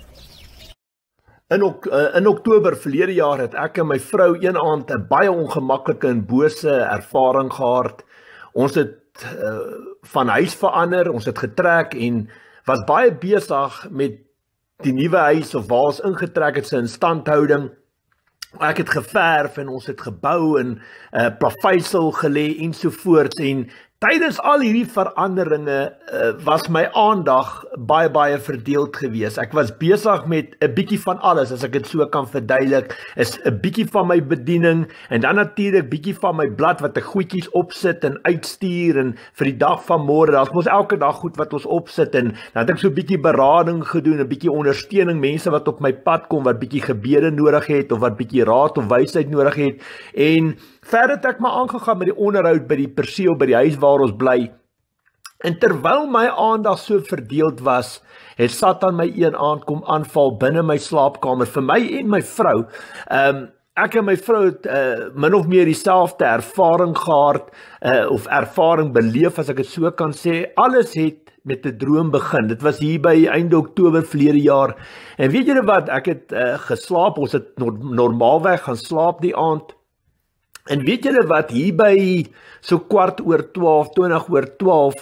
In, ok in Oktober verlede jaar het ek en my vrou een aand 'n baie ongemaklike en bose ervaring gehad. Ons het uh, van huis verander, ons het getrek en was baie besig met die nuwe huis of waar ons ingetrek het, se instandhouding. Ek het geverf en ons het gebou en uh, plaveisel gelê ensovoorts en tydens al hierdie veranderinge uh, was my aandag baie baie verdeeld gewees. Ek was besig met 'n bietjie van alles, as ek dit so kan verduidelik, is 'n bietjie van my bediening en dan natuurlik bietjie van my blad wat ek goedjies opsit en uitstuur en vir die dag van môre, daar's mos elke dag goed wat ons opsit en dan het ek so 'n bietjie berading gedoen, 'n bietjie ondersteuning, mense wat op my pad kom wat bietjie gebede nodig het of wat bietjie raad of wysheid nodig het en verder het ek maar aangegaan met die onderhoud by die perseel, by die huis waar ons bly. En terwyl my aandag so verdeeld was, het Satan my een aand kom aanval binne my slaapkamer, vir my en my vrou. Um, ek en my vrou het uh, min of meer dieselfde ervaring gehad, uh, of ervaring beleef, as ek het so kan sê. Alles het met 'n droom begin. Dit was hier by einde Oktober verlede jaar. En weet julle wat, ek het uh, geslaap, ons het no normaalweg gaan slaap die aand. En weet julle wat, hier by so kwart oor twaalf, twintig oor twaalf,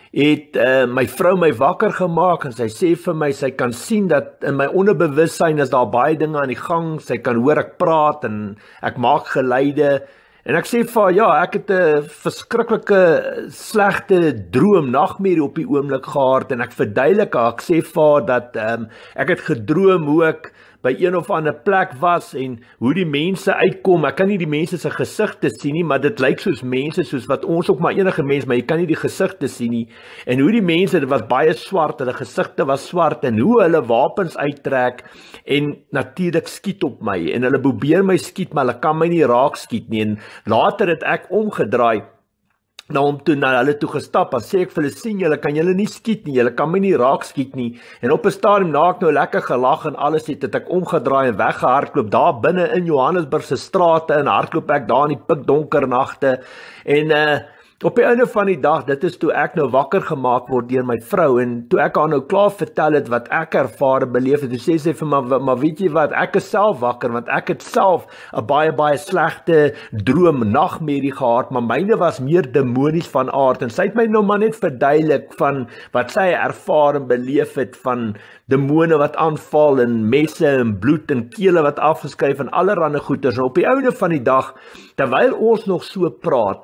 het uh, my vrou my wakker gemaak en sy sê vir my, sy kan sien dat in my onderbewussyn is daar baie dinge aan die gang, sy kan hoor ek praat en ek maak geluide, en ek sê vir haar, ja, ek het 'n verskriklike slegte droom, nagmerrie op die oomblik gehad, en ek verduidelik haar, ek sê vir haar dat um, ek het gedroom hoe ek by een of ander plek was en hoe die mense uitkom. Ek kan nie die mense se gesigte sien nie, maar dit lyk soos mense, soos wat ons ook maar enige mens, maar jy kan nie die gesigte sien nie. En hoe die mense, dit was baie swart, hulle gesigte was swart, en hoe hulle wapens uittrek en natuurlik skiet op my, en hulle probeer my skiet, maar hulle kan my nie raak skiet nie, en later het ek omgedraai, na hom toe, na hulle toe gestap, en sê ek vir hulle, sien julle, kan julle nie skiet nie, julle kan my nie raak skiet nie, en op 'n stadium, na ek nou lekker gelag en alles het, het ek omgedraai en weggehardloop, daar binne in Johannesburg se strate, en hardloop ek daar in die pikdonker nagte, en uh, op die einde van die dag, dit is toe ek nou wakker gemaak word deur my vrou, en toe ek haar nou klaar vertel het wat ek ervaar en beleef het, toe sê sy vir my, maar weet jy wat, ek is self wakker, want ek het self 'n baie baie slegte droom, nagmerrie gehad, maar myne was meer demonies van aard, en sy het my nou maar net verduidelik van wat sy ervaar en beleef het, van demone wat aanval, en messe en bloed en kele wat afgeskryf, en allerlei goeters, en op die einde van die dag, terwyl ons nog so praat,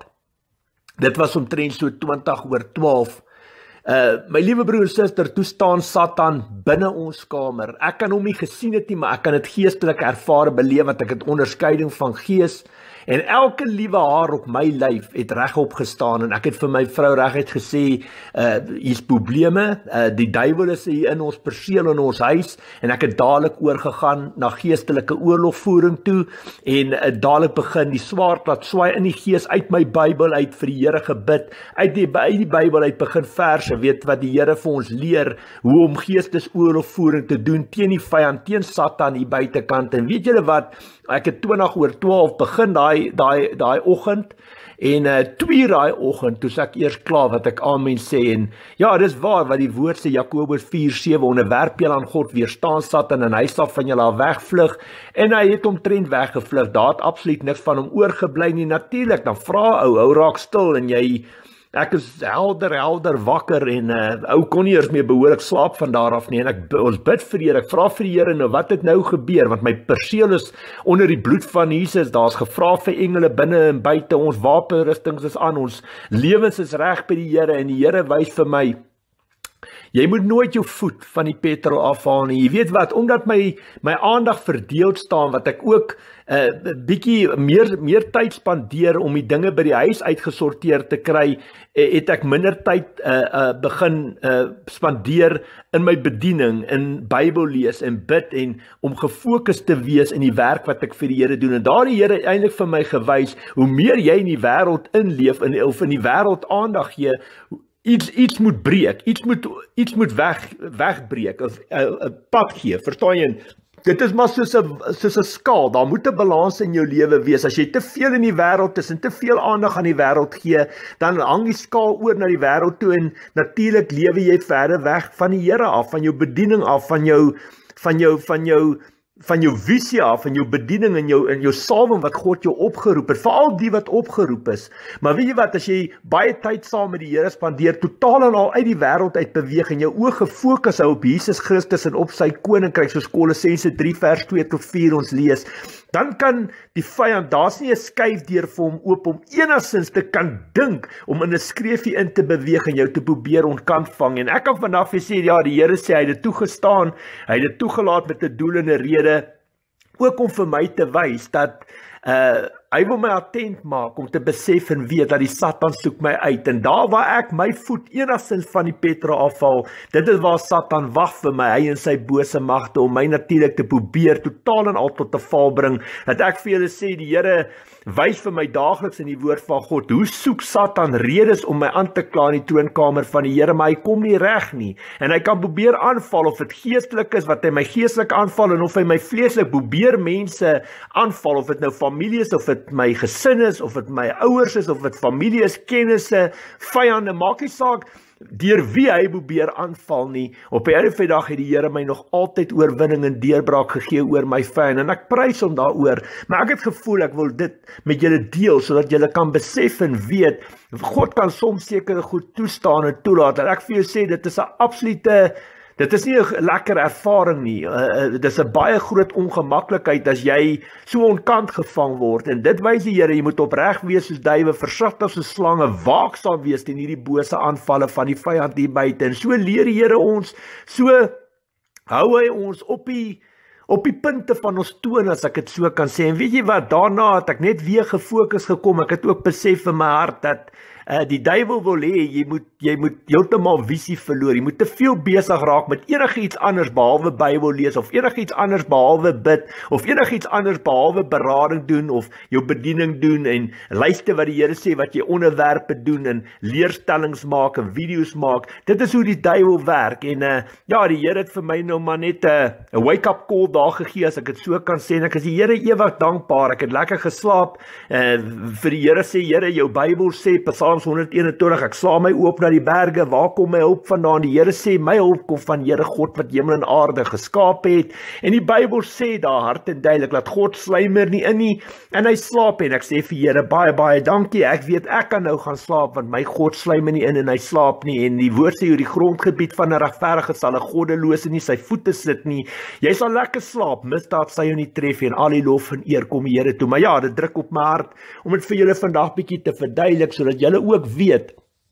dit was omtrent so twintig oor twaalf. Uh, my liewe broer en suster, toe staan Satan binne ons kamer. Ek kan hom nie gesien het nie, maar ek kan dit geestelik ervaar en beleef, want ek het onderskeiding van gees, en elke liewe haar op my lyf het regop gestaan, en ek het vir my vrou reguit gesê, uh, hier's probleme, uh, die duiwel is hier in ons perseel in ons huis, en ek het dadelik oorgegaan na geestelike oorlogvoering toe, en uh, dadelik begin die swaard laat swaai in die gees, uit my bybel uit vir die Here gebid, uit die, uit die bybel uit begin verse, weet wat die Here vir ons leer, hoe om geestesoorlogvoering te doen, teen die vyand, teen Satan hier buitekant, en weet julle wat, ek het twintig oor twaalf begin daai daai daai oggend, en uh, twee daai oggend, toe ek eers klaar wat ek amen sê, en ja, dis waar wat die woord sê, Jakobus vier sewe, onderwerp julle aan God, weerstaan Satan, en hy sal van julle al wegvlug, en hy het omtrent weggevlug, daar het absoluut niks van hom oorgebly nie, natuurlik, dan vra ou, ou raak stil, en jy, ek is helder, helder wakker, en uh, ou kon nie eers meer behoorlik slaap van daar af nie, en ek, ons bid vir die Here, ek vra vir die Here, nou wat het nou gebeur, want my perseel is onder die bloed van Jesus, daar is gevra vir engele binne en buite, ons wapenrustings is aan, ons lewens is reg by die Here, en die Here wys vir my, jy moet nooit jou voet van die petrol afhaal nie, jy weet wat, omdat my, my aandag verdeeld staan, wat ek ook uh, bietjie meer, meer tyd spandeer om die dinge by die huis uitgesorteer te kry, het ek minder tyd uh, uh, begin uh, spandeer in my bediening, in Bybel lees en bid, en om gefokus te wees in die werk wat ek vir die Here doen, en daar die Here eintlik vir my gewys, hoe meer jy in die wêreld inleef, in, of in die wêreld aandag gee, Iets, iets moet breek, iets moet, iets moet weg, wegbreek, of 'n pad gee, verstaan jy? Dit is maar soos 'n soos 'n skaal, daar moet 'n balans in jou lewe wees. As jy te veel in die wêreld is en te veel aandag aan die wêreld gee, dan hang die skaal oor na die wêreld toe, en natuurlik lewe jy verder weg van die Here af, van jou bediening af, van jou van jou van jou van jou visie af, en jou bediening, en jou, en jou salwing wat God jou opgeroep het, veral die wat opgeroep is. Maar weet jy wat, as jy baie tyd saam met die Here spandeer, totaal en al uit die wêreld uit beweeg, en jou oë gefokus hou op Jesus Christus en op sy koninkryk, soos Kolossense drie vers twee tot vier ons lees, dan kan die vyand, daar's nie 'n skuifdeur vir hom oop om enigstens te kan dink om in 'n skreefie in te beweeg en jou te probeer ontkant vang. En ek kan vanaf sê, ja, die Here sê hy het dit toegestaan, hy het dit toegelaat met 'n doel en 'n rede, ook om vir my te wys dat uh, hy wil my attent maak om te besef en weet dat die Satan soek my uit, en daar waar ek my voet enigstens van die petrol afval, dit is waar Satan wag vir my, hy en sy bose magte, om my natuurlik te probeer totaal en al tot 'n val bring, dat ek vir julle sê, die Here wys vir my daagliks in die woord van God, hoe soek Satan redes om my aan te kla in die troonkamer van die Here, maar hy kom nie reg nie, en hy kan probeer aanval, of dit geestelik is, wat hy my geestelik aanval, en of hy my vleeslik probeer mense aanval, of dit nou familie is, of dit my gesin is, of dit my ouers is, of dit familie is, kennisse, vyande, maak nie saak, deur wie hy probeer aanval nie. Op die einde van die dag het die Here my nog altyd oorwinning en deurbraak gegee oor my vyand, en ek prys hom daaroor, maar ek het gevoel ek wil dit met julle deel, sodat julle kan besef en weet, God kan soms sekere goed toestaan en toelaat, en ek vir jou sê, dit is 'n absolute Dit is nie 'n lekker ervaring nie. Uh, dit is 'n baie groot ongemaklikheid as jy so onkant gevang word. En dit wys die Here, jy moet opreg wees soos duwe, versigtig soos slange, waaksaam wees teen hierdie bose aanvalle van die vyand hier buite. En so leer die Here ons, so hou hy ons op die op die punte van ons toon, as ek dit so kan sê. En weet jy wat, daarna het ek net weer gefokus gekom. Ek het ook besef in my hart dat Uh, die duiwel wil hê, jy moet, jy moet heeltemal visie verloor, jy moet te veel besig raak met enigiets anders behalwe Bybel lees, of enigiets anders behalwe bid, of enigiets anders behalwe berading doen, of jou bediening doen, en luister wat die Here sê, wat jy onderwerpe doen, en leerstellings maak, en video's maak. Dit is hoe die duiwel werk, en uh, ja, die Here het vir my nou maar net 'n uh, wake-up call daar gegee, as ek dit so kan sê, en ek is die Here ewig dankbaar. Ek het lekker geslaap, uh, vir die Here sê, Here, jou Bybel sê, Psalms honderd eenentwintig, ek sla my oop na die berge, waar kom my hulp vandaan? Die Here sê, my hulp kom van Here God wat hemel en aarde geskaap het, en die Bybel sê daar hard en duidelik, dat God sluimer nie in nie, en hy slaap, en ek sê vir Here, baie, baie dankie, ek weet, ek kan nou gaan slaap, want my God sluimer nie in, en hy slaap nie, en die woord sê, oor die grondgebied van 'n regverdige sal 'n goddelose nie sy voete sit nie, jy sal lekker slaap, misdaad sal jou nie tref, en al die lof en eer kom die Here toe. Maar ja, dit druk op my hart, om dit vir julle vandag bietjie te verduidelik, sodat julle ook weet,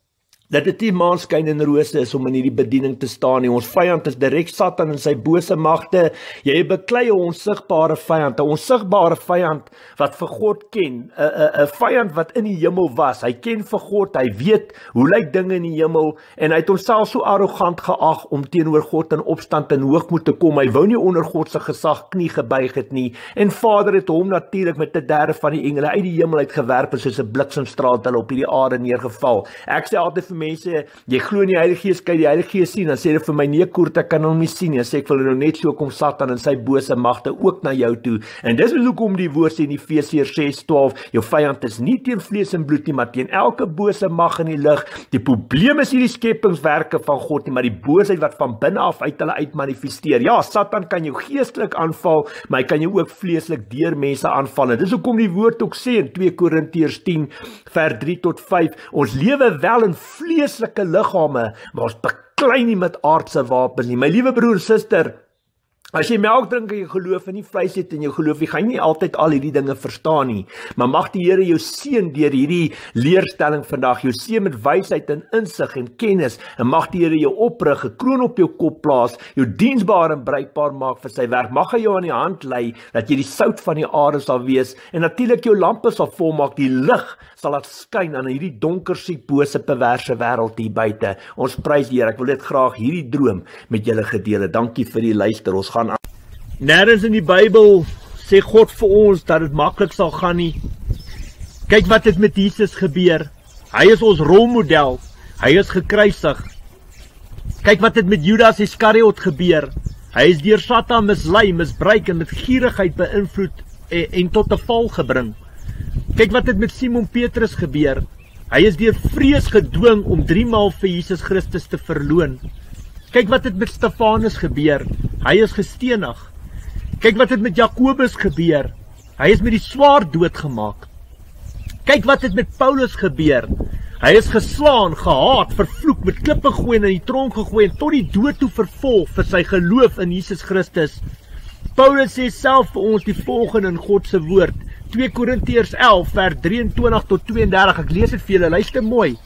dat dit nie maanskyn en rose is om in hierdie bediening te staan nie. Ons vyand is direk Satan en sy bose magte. Jy beklei 'n onsigbare vyand, 'n onsigbare vyand wat vir God ken, 'n 'n 'n vyand wat in die hemel was. Hy ken vir God, hy weet hoe lyk dinge in die hemel, en hy het homself so arrogant geag om teenoor God in opstand en hoogmoed te kom. Hy wou nie onder God se gesag knie gebuig het nie. En Vader het hom natuurlik met 'n derde van die engele uit die hemel uit gewerp, en soos 'n bliksemstraal het hulle op hierdie aarde neergeval. Ek sê altyd vir mense, jy glo in die Heilige Gees, kan jy die Heilige Gees sien, dan sê hulle vir my, nee Koert, ek kan hom nie sien nie, dan sê ek vir hulle, nou net so kom Satan en sy bose magte ook na jou toe, en dis hoekom die woord sê in Efesiërs ses twaalf, jou vyand is nie teen vlees en bloed nie, maar teen elke bose mag in die lig. Die probleem is nie die skepingswerke van God nie, maar die boosheid wat van binne af uit hulle uit manifisteer. Ja, Satan kan jou geestelik aanval, maar hy kan jou ook vleeslik deur mense aanval, en dis hoekom die woord ook sê in twee Korintiërs tien vers drie tot vyf, ons lewe wel in vleeslike liggame, maar ons beklei nie met aardse wapens nie. My liewe broer en suster, as jy melk drink en jy geloof en nie vleis eet en jy geloof, jy gaan nie altyd al hierdie dinge verstaan nie, maar mag die Here jou seën deur hierdie leerstelling vandag, jou seën met wysheid en insig en kennis, en mag die Here jou oprig, 'n kroon op jou kop plaas, jou diensbaar en bruikbaar maak vir sy werk, mag hy jou aan die hand lei, dat jy die sout van die aarde sal wees, en natuurlik jou lampe sal volmaak, die lig sal laat skyn aan hierdie donker, siek, bose, perverse wêreld hier buite. Ons prys die Here, ek wil dit graag hierdie droom met julle gedeel. Dankie vir die luister, ons gaan Nêrens in die Bybel sê God vir ons dat dit maklik sal gaan nie. Kyk wat het met Jesus gebeur. Hy is ons rolmodel. Hy is gekruisig. Kyk wat het met Judas Iskariot gebeur. Hy is deur Satan mislei, misbruik en met gierigheid beïnvloed en, en tot 'n val gebring. Kyk wat het met Simon Petrus gebeur. Hy is deur vrees gedwing om drie maal vir Jesus Christus te verloon. Kyk wat het met Stefanus gebeur. Hy is gestenig. Kyk wat het met Jakobus gebeur. Hy is met die swaard doodgemaak. Kyk wat het met Paulus gebeur. Hy is geslaan, gehaat, vervloek, met klippe gegooi en in die tronk gegooi en tot die dood toe vervolg vir sy geloof in Jesus Christus. Paulus sê self vir ons die volgende in God se woord. twee Korintiërs elf vers drieëntwintig tot tweeëndertig. Ek lees dit vir julle, luister mooi.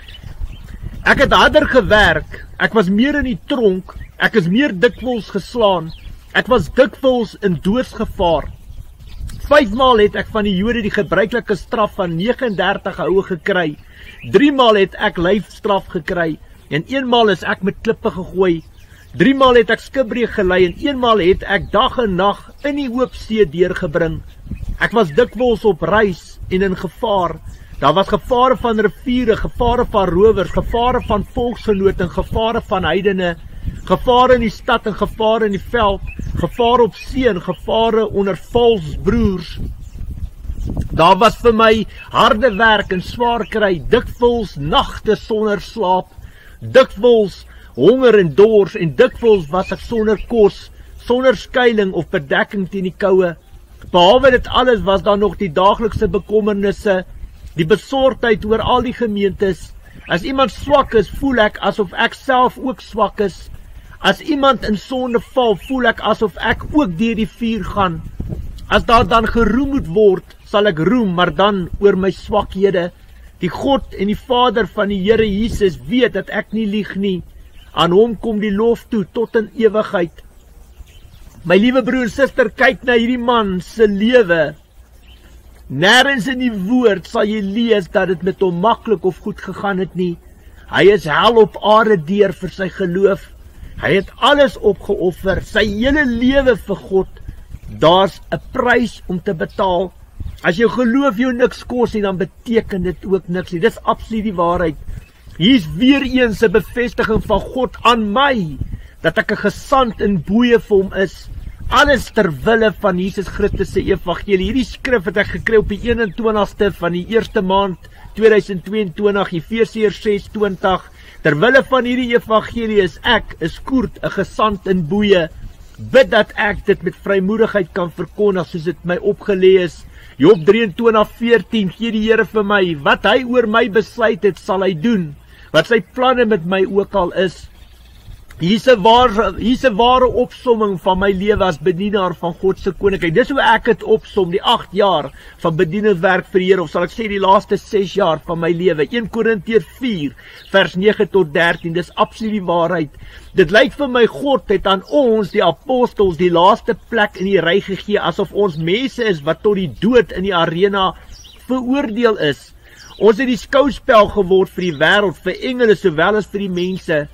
Ek het harder gewerk, ek was meer in die tronk, ek is meer dikwels geslaan, ek was dikwels in doodsgevaar. Vyfmaal het ek van die Jode die gebruikelike straf van negenendertig houe gekry, driemaal het ek lyfstraf gekry, en eenmaal is ek met klippe gegooi, driemaal het ek skipbreek gelei, en eenmaal het ek dag en nag in die oop see deurgebring. Ek was dikwels op reis en in gevaar. Daar was gevare van riviere, gevare van rowers, gevare van volksgenote, gevare van heidene, gevare in die stad en gevare in die veld, gevare op see en gevare onder vals broers. Daar was vir my harde werk en swaar kry, dikwels nagte sonder slaap, dikwels honger en dors, en dikwels was ek sonder kos, sonder skuiling of bedekking teen die koue. Behalwe dit alles was daar nog die daaglikse bekommernisse, die besorgdheid oor al die gemeentes. As iemand swak is, voel ek asof ek self ook swak is. As iemand in sonde val, voel ek asof ek ook deur die vuur gaan. As daar dan geroem moet word, sal ek roem, maar dan oor my swakhede. Die God en die Vader van die Here Jesus weet dat ek nie lieg nie. Aan hom kom die lof toe tot in ewigheid. My liewe broer en suster, kyk na hierdie man se lewe. Nêrens in die woord sal jy lees dat dit met hom maklik of goed gegaan het nie. Hy is hel op aarde deur vir sy geloof. Hy het alles opgeoffer, sy hele lewe vir God. Daar's 'n prys om te betaal. As jou geloof jou niks kos nie, dan beteken dit ook niks nie. Dis absoluut die waarheid. Hier's weer eens 'n bevestiging van God aan my, dat ek 'n gesant in boeye vir hom is. Alles ter wille van Jesus Christus se evangelie. Hierdie skrif het ek gekry op die eenentwintigste van die eerste maand tweeduisend tweeëntwintig, Efesiërs ses twintig. Ter wille van hierdie evangelie is ek, is Koert, 'n gesant in boeye. Bid dat ek dit met vrymoedigheid kan verkondig soos dit my opgelê is. Job drieëntwintig veertien, gee die Here vir my, wat hy oor my besluit het, sal hy doen. Wat sy planne met my ook al is. Hier's 'n ware, hier's 'n ware opsomming van my lewe as bedienaar van God se koninkryk. Dis hoe ek het opsom, die agt jaar van bedieningswerk vir die Here, of sal ek sê die laaste ses jaar van my lewe. Eerste Korintiërs vier, vers nege tot dertien, dis absoluut die waarheid. Dit lyk vir my God het aan ons, die apostels, die laaste plek in die ry gegee, asof ons mense is wat tot die dood in die arena veroordeel is. Ons het die skouspel geword vir die wêreld, vir engele sowel as vir die mense.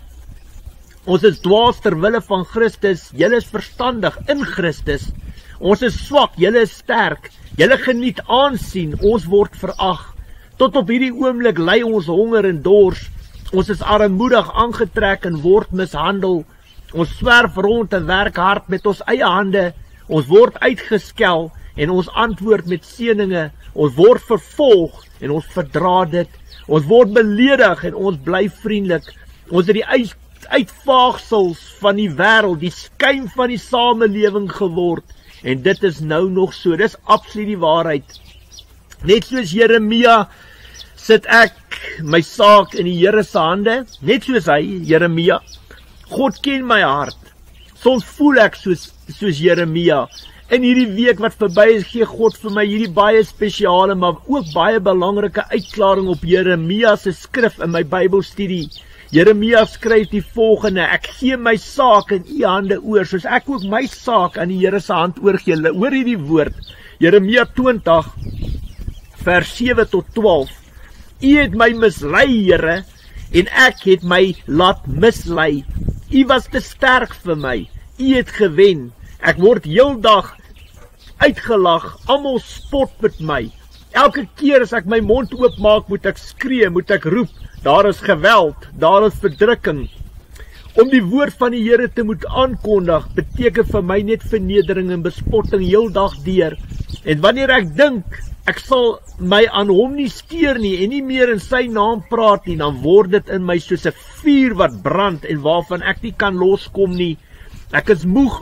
Ons is dwaas ter wille van Christus, julle is verstandig in Christus. Ons is swak, julle is sterk. Julle geniet aansien, ons word verag. Tot op hierdie oomblik ly ons honger en dors. Ons is armoedig aangetrek en word mishandel. Ons swerf rond en werk hard met ons eie hande. Ons word uitgeskel en ons antwoord met seëninge. Ons word vervolg en ons verdra dit. Ons word beledig en ons bly vriendelik. Ons het die uit uitvaagsels van die wêreld, die skuim van die samelewing geword, en dit is nou nog so. Dis absoluut die waarheid. Net soos Jeremia sit ek my saak in die Here se hande, net soos hy, Jeremia. God ken my hart. Soms voel ek soos soos Jeremia. In hierdie week wat verby is, gee God vir my hierdie baie spesiale, maar ook baie belangrike uitklaring op Jeremia se skrif in my Bybelstudie. Jeremia skryf die volgende: ek gee my saak in u hande oor, soos ek ook my saak aan die Here se hand oorgee. Hoor hierdie woord, Jeremia twintig, vers sewe tot twaalf. U het my mislei, Here, en ek het my laat mislei. U was te sterk vir my, u het gewen. Ek word heeldag uitgelag, almal spot met my. Elke keer as ek my mond oopmaak, moet ek skree, moet ek roep. Daar is geweld, daar is verdrukking. Om die woord van die Here te moet aankondig, beteken vir my net vernedering en bespotting heeldag deur. En wanneer ek dink, ek sal my aan hom nie steur nie, en nie meer in sy naam praat nie, dan word dit in my soos 'n vuur wat brand, en waarvan ek nie kan loskom nie. Ek is moeg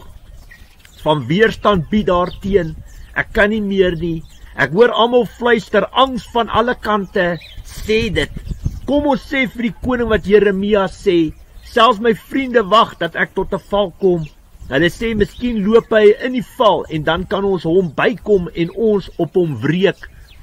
van weerstand bied daarteen, ek kan nie meer nie. Ek hoor almal fluister, angs van alle kante, sê dit. Kom ons sê vir die koning wat Jeremia sê, selfs my vriende wag dat ek tot 'n val kom. Hulle sê, miskien loop hy in die val, en dan kan ons hom bykom en ons op hom wreek.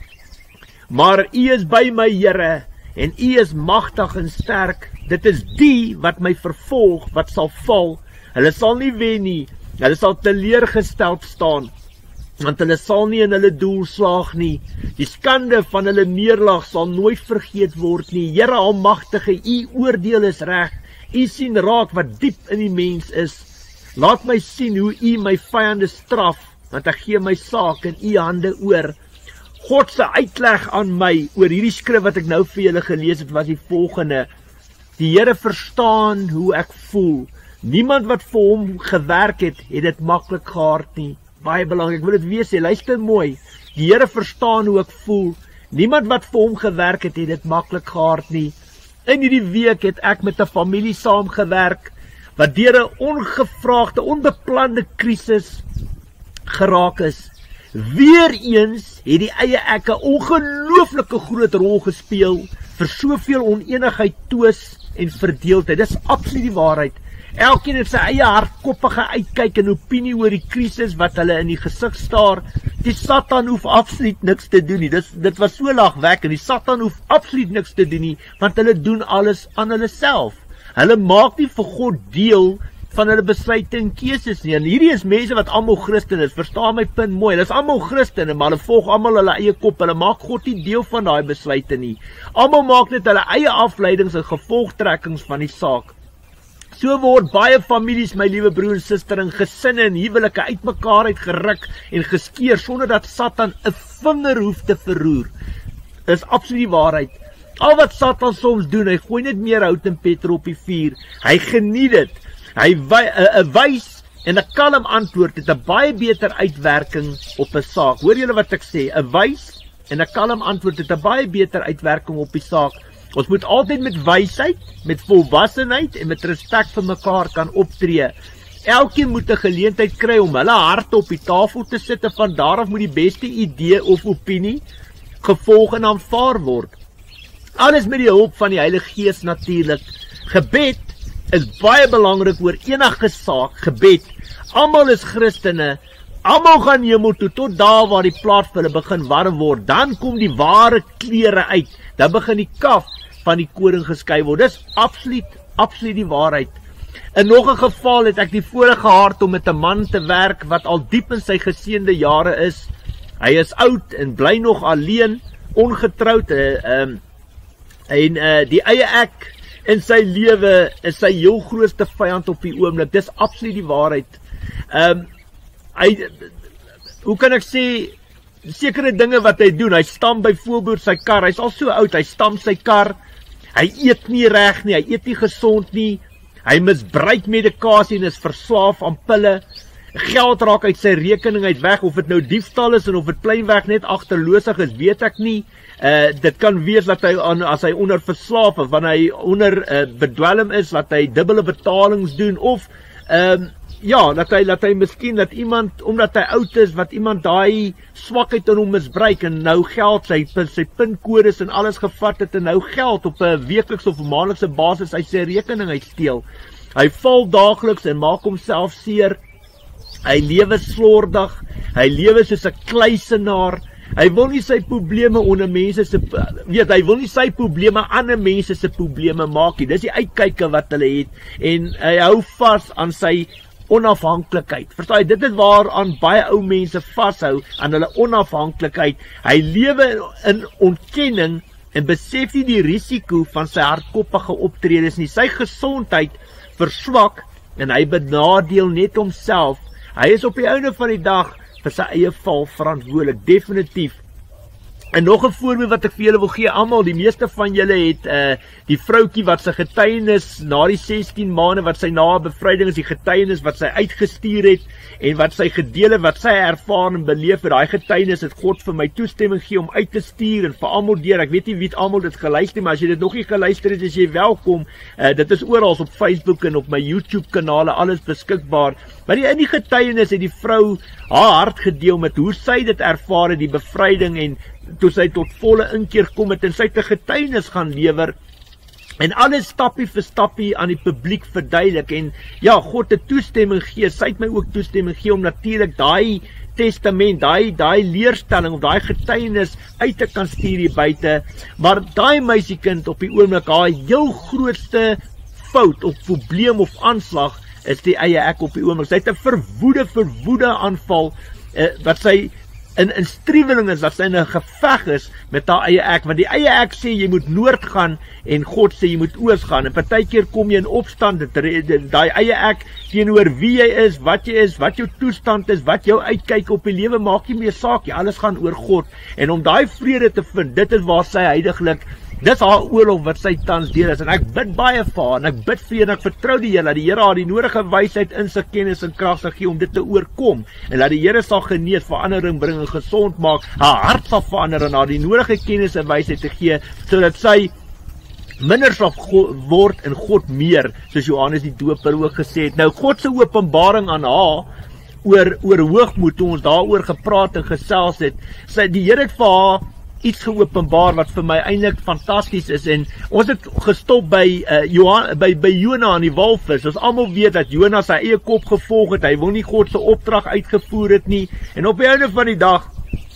Maar u is by my, Here, en u is magtig en sterk. Dit is die wat my vervolg, wat sal val. Hulle sal nie wen nie, hulle sal teleurgesteld staan, want hulle sal nie in hulle doel slaag nie. Die skande van hulle neerlag sal nooit vergeet word nie. Here Almagtige, u oordeel is reg. U sien raak wat diep in die mens is. Laat my sien hoe u my vyande straf, want ek gee my saak in u hande oor. God se uitleg aan my oor hierdie skrif wat ek nou vir julle gelees het, was die volgende: die Here verstaan hoe ek voel. Niemand wat vir hom gewerk het, het dit maklik gehad nie. Baie belangrik, ek wil dit weer sê, luister mooi. Die Here verstaan hoe ek voel. Niemand wat vir hom gewerk het, het dit maklik gehad nie. In hierdie week het ek met 'n familie saamgewerk wat deur 'n ongevraagde, onbeplande krisis geraak is. Weereens het die eie ek 'n ongelooflike groot rol gespeel vir soveel oneenigheid, twis en verdeeldheid. Dis absoluut die waarheid. Elkeen het sy eie hardkoppige uitkyk en opinie oor die krisis wat hulle in die gesig staar. Die Satan hoef absoluut niks te doen nie. Dis, dit was so lagwekkend. Die Satan hoef absoluut niks te doen nie, want hulle doen alles aan hulle self. Hulle maak nie vir God deel van hulle besluite en keuses nie. En hierdie is mense wat almal Christen is. Verstaan my punt mooi. Hulle is almal Christene, maar hulle volg almal hulle eie kop. Hulle maak God nie deel van daai besluite nie. Almal maak net hulle eie afleidings en gevolgtrekkings van die saak. So word baie families, my liewe broer en suster, en gesinne en huwelike uitmekaar uit geruk en geskeer sonder dat Satan 'n vinger hoef te verroer. Dis absoluut die waarheid. Al wat Satan soms doen, hy gooi net meer hout en petrol op die vuur. Hy geniet dit. Hy 'n wys en 'n kalm antwoord het 'n baie beter uitwerking op 'n saak. Hoor julle wat ek sê? 'n Wys en 'n kalm antwoord het 'n baie beter uitwerking op die saak. Ons moet altyd met wysheid, met volwassenheid en met respek vir mekaar kan optree. Elkeen moet 'n geleentheid kry om hulle harte op die tafel te sit en van daar af moet die beste idee of opinie gevolg en aanvaar word. Alles met die hulp van die Heilige Gees natuurlik. Gebed is baie belangrik oor enige saak. Gebed. Almal is Christene. Almal gaan hemel toe tot daar waar die plaas vir hulle begin warm word. Dan kom die ware klere uit. Dan begin die kaf van die koring geskei word. Dis absoluut, absoluut die waarheid. In nog 'n geval het ek die voorreg gehad om met 'n man te werk wat al diep in sy geseënde jare is. Hy is oud en bly nog alleen, ongetroud, uh, um, en uh, die eie ek in sy lewe is sy heel grootste vyand op die oomblik. Dis absoluut die waarheid. Um, hy, hoe kan ek sê, sekere dinge wat hy doen, hy stam byvoorbeeld sy kar, hy's al so oud, hy stam sy kar, hy eet nie reg nie, hy eet nie gesond nie, hy misbruik medikasie en is verslaaf aan pille, geld raak uit sy rekening uit weg, of dit nou diefstal is en of dit pleinweg net agterloosig is, weet ek nie. Uh, dit kan wees dat hy, as hy onder verslaaf of wanneer hy onder uh, bedwelm is, dat hy dubbele betalings doen, of um, ja, dat hy, dat hy miskien, dat iemand, omdat hy oud is, wat iemand daai swakheid in hom misbruik, en nou geld, sy, sy pinkodes en alles gevat het, en nou geld op 'n weekliks of maandelikse basis uit sy rekening uitsteel. Hy val daagliks en maak homself seer, hy lewe slordig, hy lewe soos 'n kluisenaar, hy wil nie sy probleme onder mense se, weet, hy wil nie sy probleme ander mense se probleme maak nie, dis die uitkyke wat hulle het, en hy hou vas aan sy onafhanklikheid. Verstaan jy, dit is waaraan baie ou mense vashou, aan hulle onafhanklikheid. Hy lewe in ontkenning en besef nie die risiko van sy hardkoppige optredes nie. Sy gesondheid verswak en hy benadeel net homself. Hy is op die einde van die dag vir sy eie val verantwoordelik, definitief. En nog 'n voorbeeld wat ek vir julle wil gee, almal, die meeste van julle het uh, die vroutjie wat sy getuienis na die sestien maande wat sy na bevryding is, die getuienis wat sy uitgestuur het en wat sy gedeel het, wat sy ervaar en beleef het, daai getuienis het God vir my toestemming gegee om uit te stuur en vir almal deur. Ek weet nie wie het almal dit geluister, maar as jy dit nog nie geluister het, is jy welkom. Uh, dit is oral op Facebook en op my YouTube kanale, alles beskikbaar. Maar die, in die getuienis het die vrou haar hart gedeel met hoe sy dit ervaar het, die bevryding, en toe sy tot volle inkeer kom het en sy te getuienis gaan lewer en alles stappie vir stappie aan die publiek verduidelik, en ja, God het toestemming gee, sy het my ook toestemming gee om natuurlik daai testament, daai daai leerstelling of daai getuienis uit te kan stuur hier buite, maar daai meisiekind op die oomblik, haar heel grootste fout of probleem of aanslag is die eie ek op die oomblik. Sy het 'n verwoede verwoede aanval uh, wat sy in, in striweling is, dat sy in 'n geveg is met haar eie ek, want die eie ek sê jy moet noord gaan en God sê jy moet oos gaan, en partykeer kom jy in opstand, daai eie ek teenoor wie jy is, wat jy is, wat jou toestand is, wat jou uitkyk op die lewe, maak nie meer saak, jy, alles gaan oor God, en om daai vrede te vind, dit is waar sy heiliglik, dis haar oorlog wat sy tans deel is, en ek bid baie vir haar, en ek bid vir haar, en ek vertrou die Here, dat die Here haar die nodige wysheid, insig, kennis en krag sal gee om dit te oorkom, en dat die Here sal genees, verandering bring en gesond maak, haar hart sal verander, en haar die nodige kennis en wysheid te gee, sodat sy minder sal word in God meer, soos Johannes die Doper ook gesê het. Nou, God se openbaring aan haar, oor, oor hoogmoed, toe ons daaroor gepraat en gesels het, sy, die Here het vir haar iets geopenbaar wat vir my eintlik fantasties is, en ons het gestop by, uh, Johan, by, by Jona aan die walvis. Ons almal weet dat Jona sy eie kop gevolg het, hy wil nie God se opdrag uitgevoer het nie, en op die einde van die dag,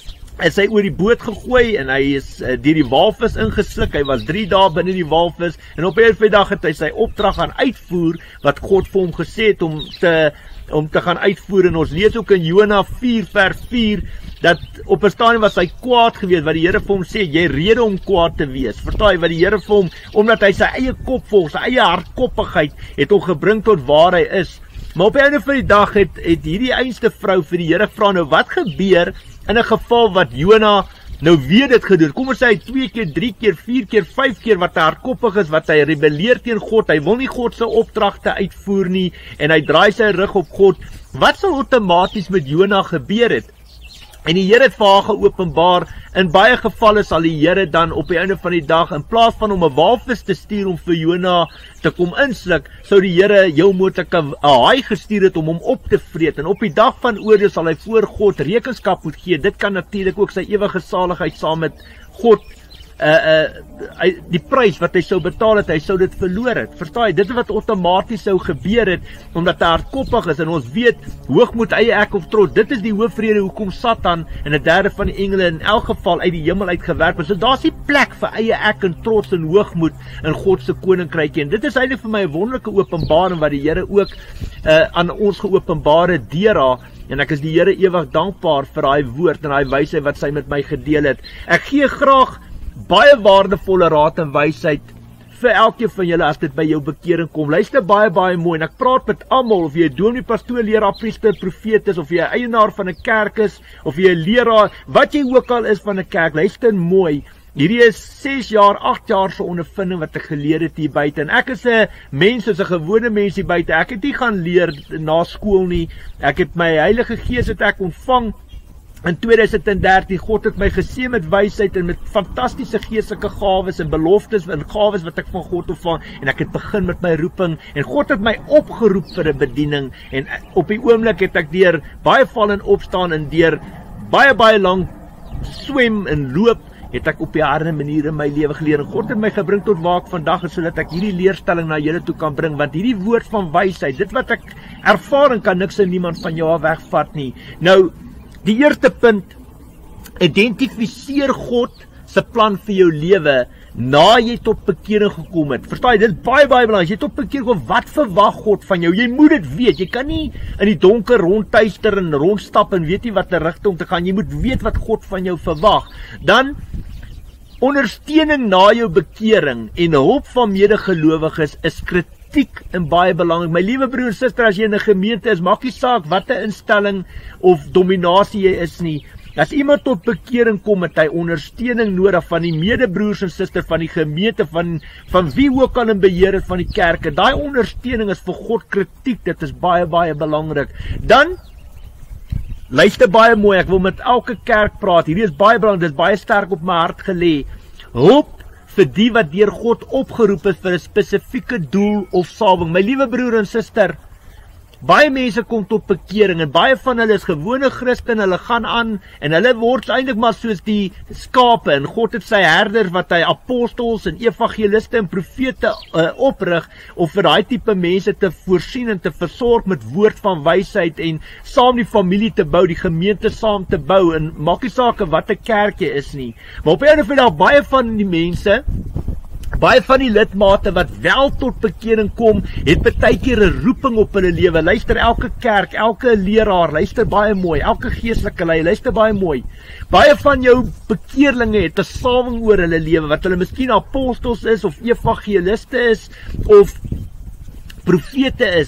is hy oor die boot gegooi, en hy is uh, deur die walvis ingesluk, hy was drie dae binne die walvis, en op die einde van die dag het hy sy opdrag gaan uitvoer, wat God vir hom gesê het om te, om te gaan uitvoer, en ons lees ook in Jona vier vers vier, dat op 'n stadium was hy kwaad geweest, wat die Here vir hom sê, jy rede om kwaad te wees. Verstaan, wat die Here vir hom, omdat hy sy eie kop volg, sy eie hardkoppigheid, het hom gebring tot waar hy is. Maar op die einde van die dag het, het hierdie einste vrou vir die Here vra, nou wat gebeur in 'n geval wat Jona nou weer dit gedoen? Kom ons sê hy twee keer, drie keer, vier keer, vyf keer wat hy hardkoppig is, wat hy rebelleer teen God, hy wil nie God se opdragte uitvoer nie, en hy draai sy rug op God. Wat sal outomaties met Jona gebeur het? En die Here het vir haar geopenbaar, in baie gevalle sal die Here dan op die einde van die dag, in plaas van om 'n walvis te stuur om vir Jona te kom insluk, sou die Here heel moontlik 'n haai gestuur het om hom op te vreet, en op die dag van oordeel sal hy voor God rekenskap moet gee. Dit kan natuurlik ook sy ewige saligheid saam met God, uh, uh, die prys wat hy sou betaal het, hy sou dit verloor het. Verstaan jy, dit is wat outomaties sou gebeur het, omdat hy hardkoppig is, en ons weet, hoogmoed, eie ek of trots, dit is die hoofrede hoekom Satan en 'n derde van die engele in elk geval uit die hemel uitgewerp is. So daar's nie plek vir eie ek en trots en hoogmoed in God se koninkryk, en dit is eintlik vir my 'n wonderlike openbaring wat die Here ook uh, aan ons geopenbaar het deur haar, en ek is die Here ewig dankbaar vir daai woord en daai wysheid wat sy met my gedeel het. Ek gee graag baie waardevolle raad en wysheid vir elkeen van julle as dit by jou bekering kom. Luister baie baie mooi, en ek praat met almal, of jy 'n dominee, pastoor, leraar, priester, profeet is, of jy 'n eienaar van 'n kerk is, of jy 'n leraar, wat jy ook al is van 'n kerk, luister mooi. Hierdie is ses jaar, agt jaar se ondervinding wat ek geleer het hier buite, en ek is 'n mens, soos 'n gewone mens hier buite. Ek het nie gaan leer na skool nie. Ek het my Heilige Gees het ek ontvang in tweeduisend dertien. God het my geseën met wysheid en met fantastiese geestelike gawes en beloftes en gawes wat ek van God ontvang, en ek het begin met my roeping, en God het my opgeroep vir 'n bediening, en op die oomblik het ek deur baie val en opstaan en deur baie baie lank swem en loop, het ek op die harde maniere in my lewe geleer, en God het my gebring tot waar ek vandag is, sodat ek hierdie leerstelling na julle toe kan bring, want hierdie woord van wysheid, dit wat ek ervaring, kan niks en niemand van jou af wegvat nie. Nou, die eerste punt, identifiseer God se plan vir jou lewe na jy tot bekering gekom het. Verstaan jy, dit is baie baie belangrik. Jy tot bekering kom, wat verwag God van jou? Jy moet dit weet. Jy kan nie in die donker rondtuister en rondstap en weet nie wat 'n rigting te gaan. Jy moet weet wat God van jou verwag. Dan ondersteuning na jou bekering en hulp van medegelowiges is kritiek en baie belangrik. My liewe broer en suster, as jy in 'n gemeente is, maak nie saak wat 'n instelling of dominasie jy is nie. As iemand tot bekering kom, het hy ondersteuning nodig van die medebroers en susters van die gemeente, van, van wie ook al in beheer het van die kerke. Daai ondersteuning is vir God kritiek, dit is baie, baie belangrik. Dan, luister baie mooi, ek wil met elke kerk praat, hierdie is baie belangrik, dit is baie sterk op my hart gelê. Hulp vir die wat deur God opgeroep is vir 'n spesifieke doel of salwing. My liewe broer en suster, baie mense kom tot bekering, en baie van hulle is gewone Christen, hulle gaan aan, en hulle word eintlik maar soos die skape, en God het sy herders wat hy apostels en evangeliste en profete uh, oprig, of vir daai tipe mense te voorsien en te versorg met woord van wysheid, en saam die familie te bou, die gemeente saam te bou, en maak nie saak wat 'n kerk jy is nie. Maar op 'n of ander dag, baie van die mense, baie van die lidmate wat wel tot bekering kom, het baie keer 'n roeping op hulle lewe. Luister, elke kerk, elke leraar, luister baie mooi, elke geestelike leier, luister baie mooi. Baie van jou bekeerlinge het 'n salwing oor hulle lewe, wat hulle miskien apostels is, of evangeliste is, of profete is.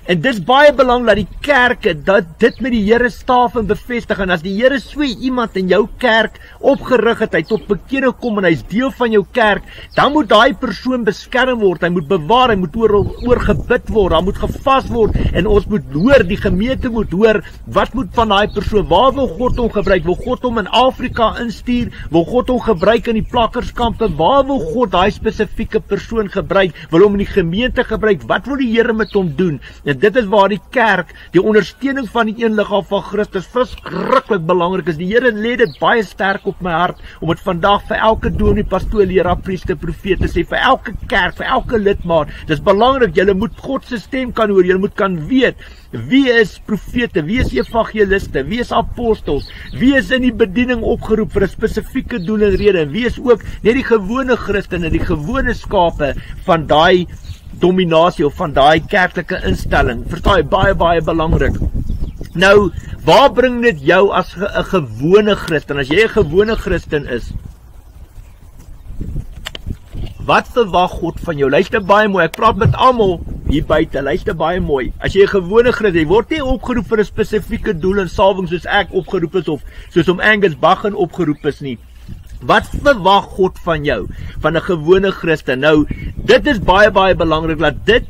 En dis baie belangrik dat die kerke dat dit met die Here staaf en bevestig. En as die Here so iemand in jou kerk opgerig het, hy tot bekering kom en hy's deel van jou kerk, dan moet daai persoon beskerm word, hy moet bewaar, hy moet oor, oor gebid word, hy moet gevas word, en ons moet hoor, die gemeente moet hoor, wat moet van daai persoon, waar wil God hom gebruik, wil God hom in Afrika instuur, wil God hom gebruik in die plakkerskampe, waar wil God daai spesifieke persoon gebruik, wil hom in die gemeente gebruik, wat wil die Here met hom doen? En dit is waar die kerk, die ondersteuning van die een liggaam van Christus verskriklik belangrik is. Die Here lê dit baie sterk op my hart, om dit vandag vir elke dominee, pastoor, leraar, priester, profeet te sê, vir elke kerk, vir elke lidmaat. Dis belangrik, julle moet God se stem kan hoor, julle moet kan weet, wie is profete, wie is evangeliste, wie is apostels, wie is in die bediening opgeroep vir 'n spesifieke doel en rede, en wie is ook net die gewone Christene, die gewone skape van daai dominasie of van daai kerklike instelling. Verstaan jy, baie baie belangrik. Nou, waar bring dit jou as 'n gewone Christen? As jy 'n gewone Christen is, wat verwag God van jou? Luister baie mooi, ek praat met almal hier buite, luister baie mooi. As jy 'n gewone Christen, jy word nie opgeroep vir 'n spesifieke doel en salwing soos ek opgeroep is, of soos om Angus Baggen opgeroep is nie. Wat verwag God van jou, van 'n gewone Christen? Nou, dit is baie baie belangrik, dat dit,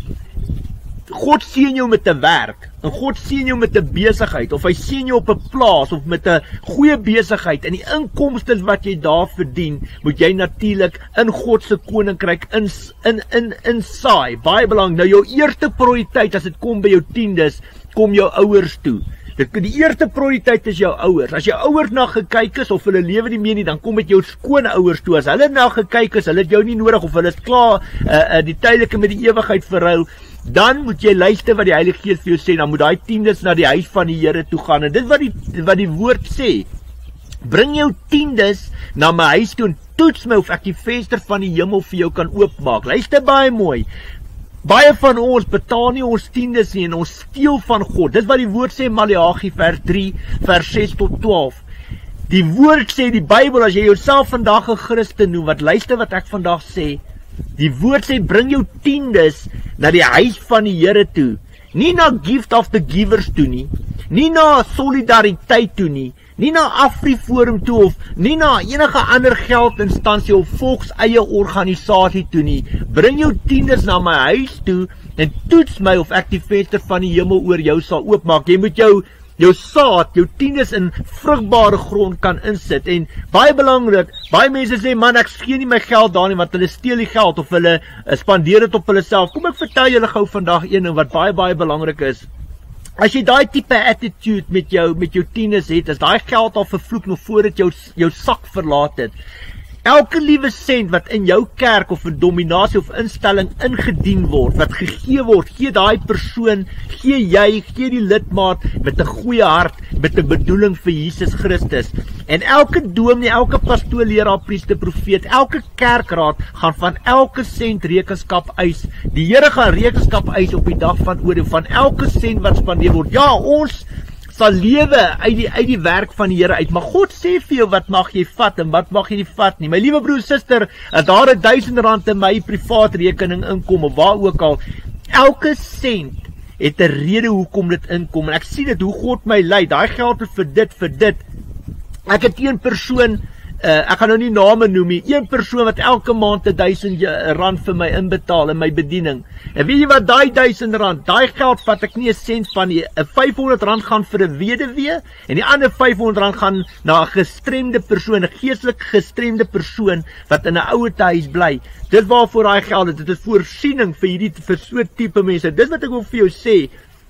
God seën jou met 'n werk, en God seën jou met 'n besigheid, of hy seën jou op 'n plaas, of met 'n goeie besigheid, en die inkomste wat jy daar verdien, moet jy natuurlik in God se koninkryk in, in, in, in saai, baie belangrik. Nou, jou eerste prioriteit, as dit kom by jou tiendes, kom jou ouers toe. Die eerste prioriteit is jou ouers. As jou ouers na gekyk is, of hulle lewe nie meer nie, dan kom met jou skoonouers toe. As hulle na gekyk is, hulle het jou nie nodig, of hulle is klaar uh, uh, die tydelike met die ewigheid verruil, dan moet jy luister wat die Heilige Gees vir jou sê, dan moet daai tiendes na die huis van die Here toe gaan. En dit wat die, wat die woord sê, bring jou tiendes na my huis toe, en toets my of ek die venster van die hemel vir jou kan oopmaak. Luister baie mooi. Baie van ons betaal nie ons tiendes nie, en ons steel van God. Dis wat die woord sê in Maleagi vers drie, vers ses tot twaalf. Die woord sê, die Bybel, as jy jouself vandag 'n Christen noem, wat luister wat ek vandag sê, die woord sê, bring jou tiendes na die huis van die Here toe. Nie na gift of the givers toe nie, nie na solidariteit toe nie, nie na Afriforum toe, of nie na enige ander geldinstansie of volks eie organisasie toe nie. Bring jou tiendes na my huis toe, en toets my of ek die venster van die hemel oor jou sal oopmaak. Jy moet jou jou saad, jou tiendes in vrugbare grond kan insit. En baie belangrik, baie mense sê, man, ek gee nie my geld daar nie, want hulle steel die geld, of hulle uh, spandeer dit op hulle self. Kom ek vertel julle gou vandag een ding wat baie baie belangrik is. As jy daai tipe attitude met jou met jou tiendes het, is daai geld al vervloek nog voordat jou jou sak verlaat het. Elke liewe sent wat in jou kerk of 'n dominasie of instelling ingedien word, wat gegee word, gee daai persoon, gee jy, gee die lidmaat met 'n goeie hart, met 'n bedoeling vir Jesus Christus. En elke dominee, elke pastoor, leraar, priester, profeet, elke kerkraad gaan van elke sent rekenskap eis. Die Here gaan rekenskap eis op die dag van oordeel van elke sent wat spandeer word. Ja, ons sal lewe uit die, uit die werk van die Here uit, maar God sê vir jou wat mag jy vat en wat mag jy nie vat nie. My liewe broer en suster, as daar 'n duisend rand in my privaat rekening inkom, of waar ook al, elke sent het 'n rede hoekom dit inkom, en ek sien dit hoe God my lei. Daai geld is vir dit, vir dit. Ek het een persoon, uh, ek gaan nou nie name noem nie, een persoon wat elke maand duisend rand vir my inbetaal in my bediening. En weet jy wat, daai duisend rand, daai geld vat ek nie 'n sent van nie. vyfhonderd rand gaan vir 'n weduwee, en die ander vyfhonderd rand gaan na 'n gestremde persoon, 'n geestelik gestremde persoon wat in 'n ouete huis bly. Dit waarvoor daai geld is, dit is voorsiening vir hierdie vir so tipe mense. Dis wat ek wil vir jou sê.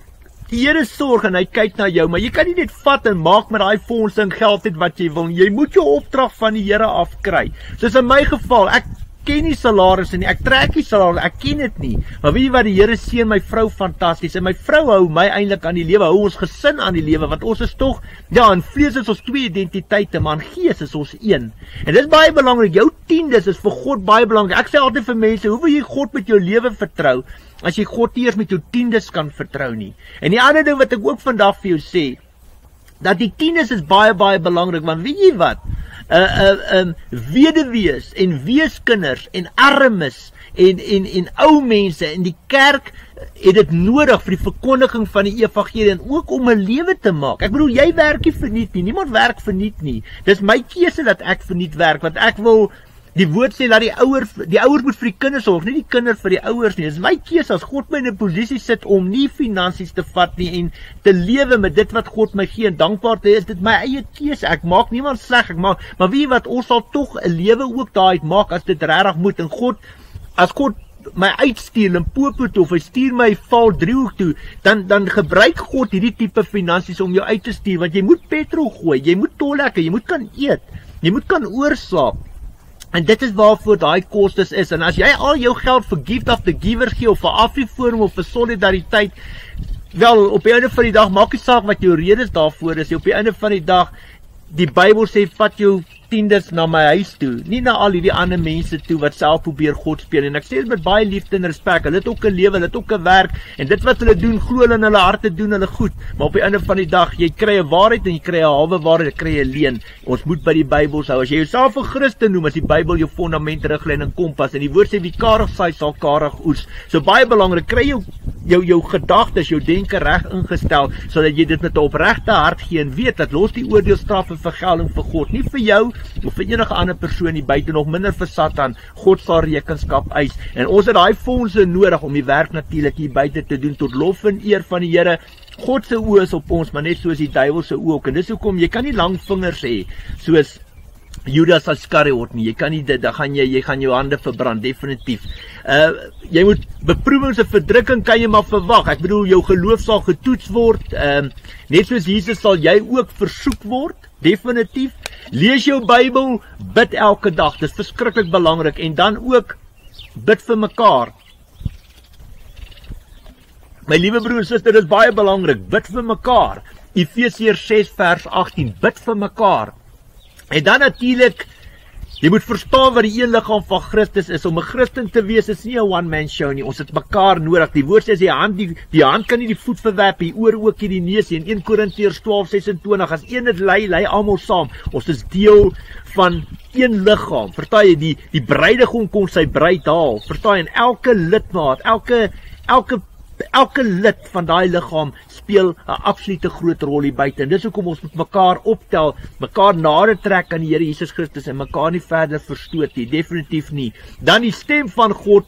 Die Here sorg en hy kyk na jou, maar jy kan nie net vat en maak met daai fondse en geld het wat jy wil. Jy moet jou opdrag van die Here afkry. Soos in my geval, ek ken nie salarisse nie, ek trek nie salarisse, ek ken dit nie. Maar weet jy wat, die Here seën my vrou fantasties, en my vrou hou my eintlik aan die lewe, hou ons gesin aan die lewe, want ons is tog, ja, in vlees is ons twee identiteite, maar in gees is ons een. En dit is baie belangrik, jou tiendes is vir God baie belangrik. Ek sê altyd vir mense, hoe wil jy God met jou lewe vertrou, as jy God eers met jou tiendes kan vertrou nie? En die ander ding wat ek ook vandag vir jou sê, dat die tiendes is baie baie belangrik, want weet jy wat, uh, uh, um, weduwees en weeskinders en armes en, en, en ou mense en die kerk het dit nodig vir die verkondiging van die evangelie en ook om 'n lewe te maak. Ek bedoel, jy werk nie verniet nie, niemand werk verniet nie. Dis my keuse dat ek verniet werk, want ek wil, die woord sê dat die ouers, die ouers moet vir die kinders sorg, nie die kinders vir die ouers nie. Dis my keuse as God my in 'n posisie sit om nie finansies te vat nie en te lewe met dit wat God my gee en dankbaar te is, dit my eie keuse. Ek maak niemand sleg, ek maak, maar weet jy wat, ons sal tog 'n lewe ook daaruit maak as dit regtig moet. En God, as God my uitstuur Limpopo toe, of hy stuur my val driehoek toe, dan, dan gebruik God hierdie tipe finansies om jou uit te stuur, want jy moet petrol gooi, jy moet tollekke, jy moet kan eet, jy moet kan oorslaap. En dit is waarvoor daai kostes is. En as jy al jou geld vir gift of the giver gee, of vir Afriforum, of vir solidariteit, wel, op die einde van die dag, maak nie saak wat jou redes daarvoor is, op die einde van die dag, die Bybel sê, vat jou tiendes na my huis toe, nie na al die ander mense toe, wat self probeer God speel, en ek sê dit met baie liefde en respek, hulle het ook 'n lewe, hulle het ook 'n werk, en dit wat hulle doen, glo hulle in hulle harte doen hulle goed, maar op die einde van die dag, jy kry 'n waarheid, en jy kry 'n halwe waarheid, jy kry 'n leuen, ons moet by die Bybel hou, as jy jouself 'n Christen noem, as die Bybel jou fondament, riglyn en kompas, en die woord sê, wie karig saai, sal karig oes, so baie belangrik, kry jou, jou, jou gedagtes, jou denke reg ingestel, sodat jy dit met 'n opregte hart gee, en weet, dat los die oordeelstraf en vergelding vir God, nie vir jou, of vir enige ander persoon hier buite, nog minder vir Satan. God sal rekenskap eis, en ons het daai fondse nodig om die werk natuurlik hier buite te doen, tot lof en eer van die Here. God se oë is op ons, maar net soos die duiwel se oë ook, en dis hoekom, jy kan nie lang vingers hê, soos Judas Iskariot nie, jy kan nie dit, dan gaan jy, jy gaan jou hande verbrand, definitief. Uh, jy moet, beproewings en verdrukking kan jy maar verwag, ek bedoel, jou geloof sal getoets word, uh, net soos Jesus sal jy ook versoek word, definitief. Lees jou Bybel, bid elke dag, dit is verskriklik belangrik, en dan ook, bid vir mekaar. My liewe broer en suster, dit is baie belangrik, bid vir mekaar. Efesiërs ses vers agttien, bid vir mekaar. En dan natuurlik, jy moet verstaan wat die een liggaam van Christus is. Om 'n Christen te wees is nie 'n one man show nie. Ons het mekaar nodig. Die woord sê die hand die, die hand kan nie die voet verwerp, die oor ook nie die neus nie. In een Korintiërs twaalf sesentwintig, as een het lei, lei almal saam. Ons is deel van een liggaam. Verstaan jy, die die bruidegom kom sy bruid haal. Verstaan jy, en elke lidmaat, elke elke Elke lid van daai liggaam speel 'n absolute groot rol hier buite. En dis hoekom ons met mekaar optel, mekaar nader trek aan die Here Jesus Christus en mekaar nie verder verstoot nie, definitief nie. Dan die stem van God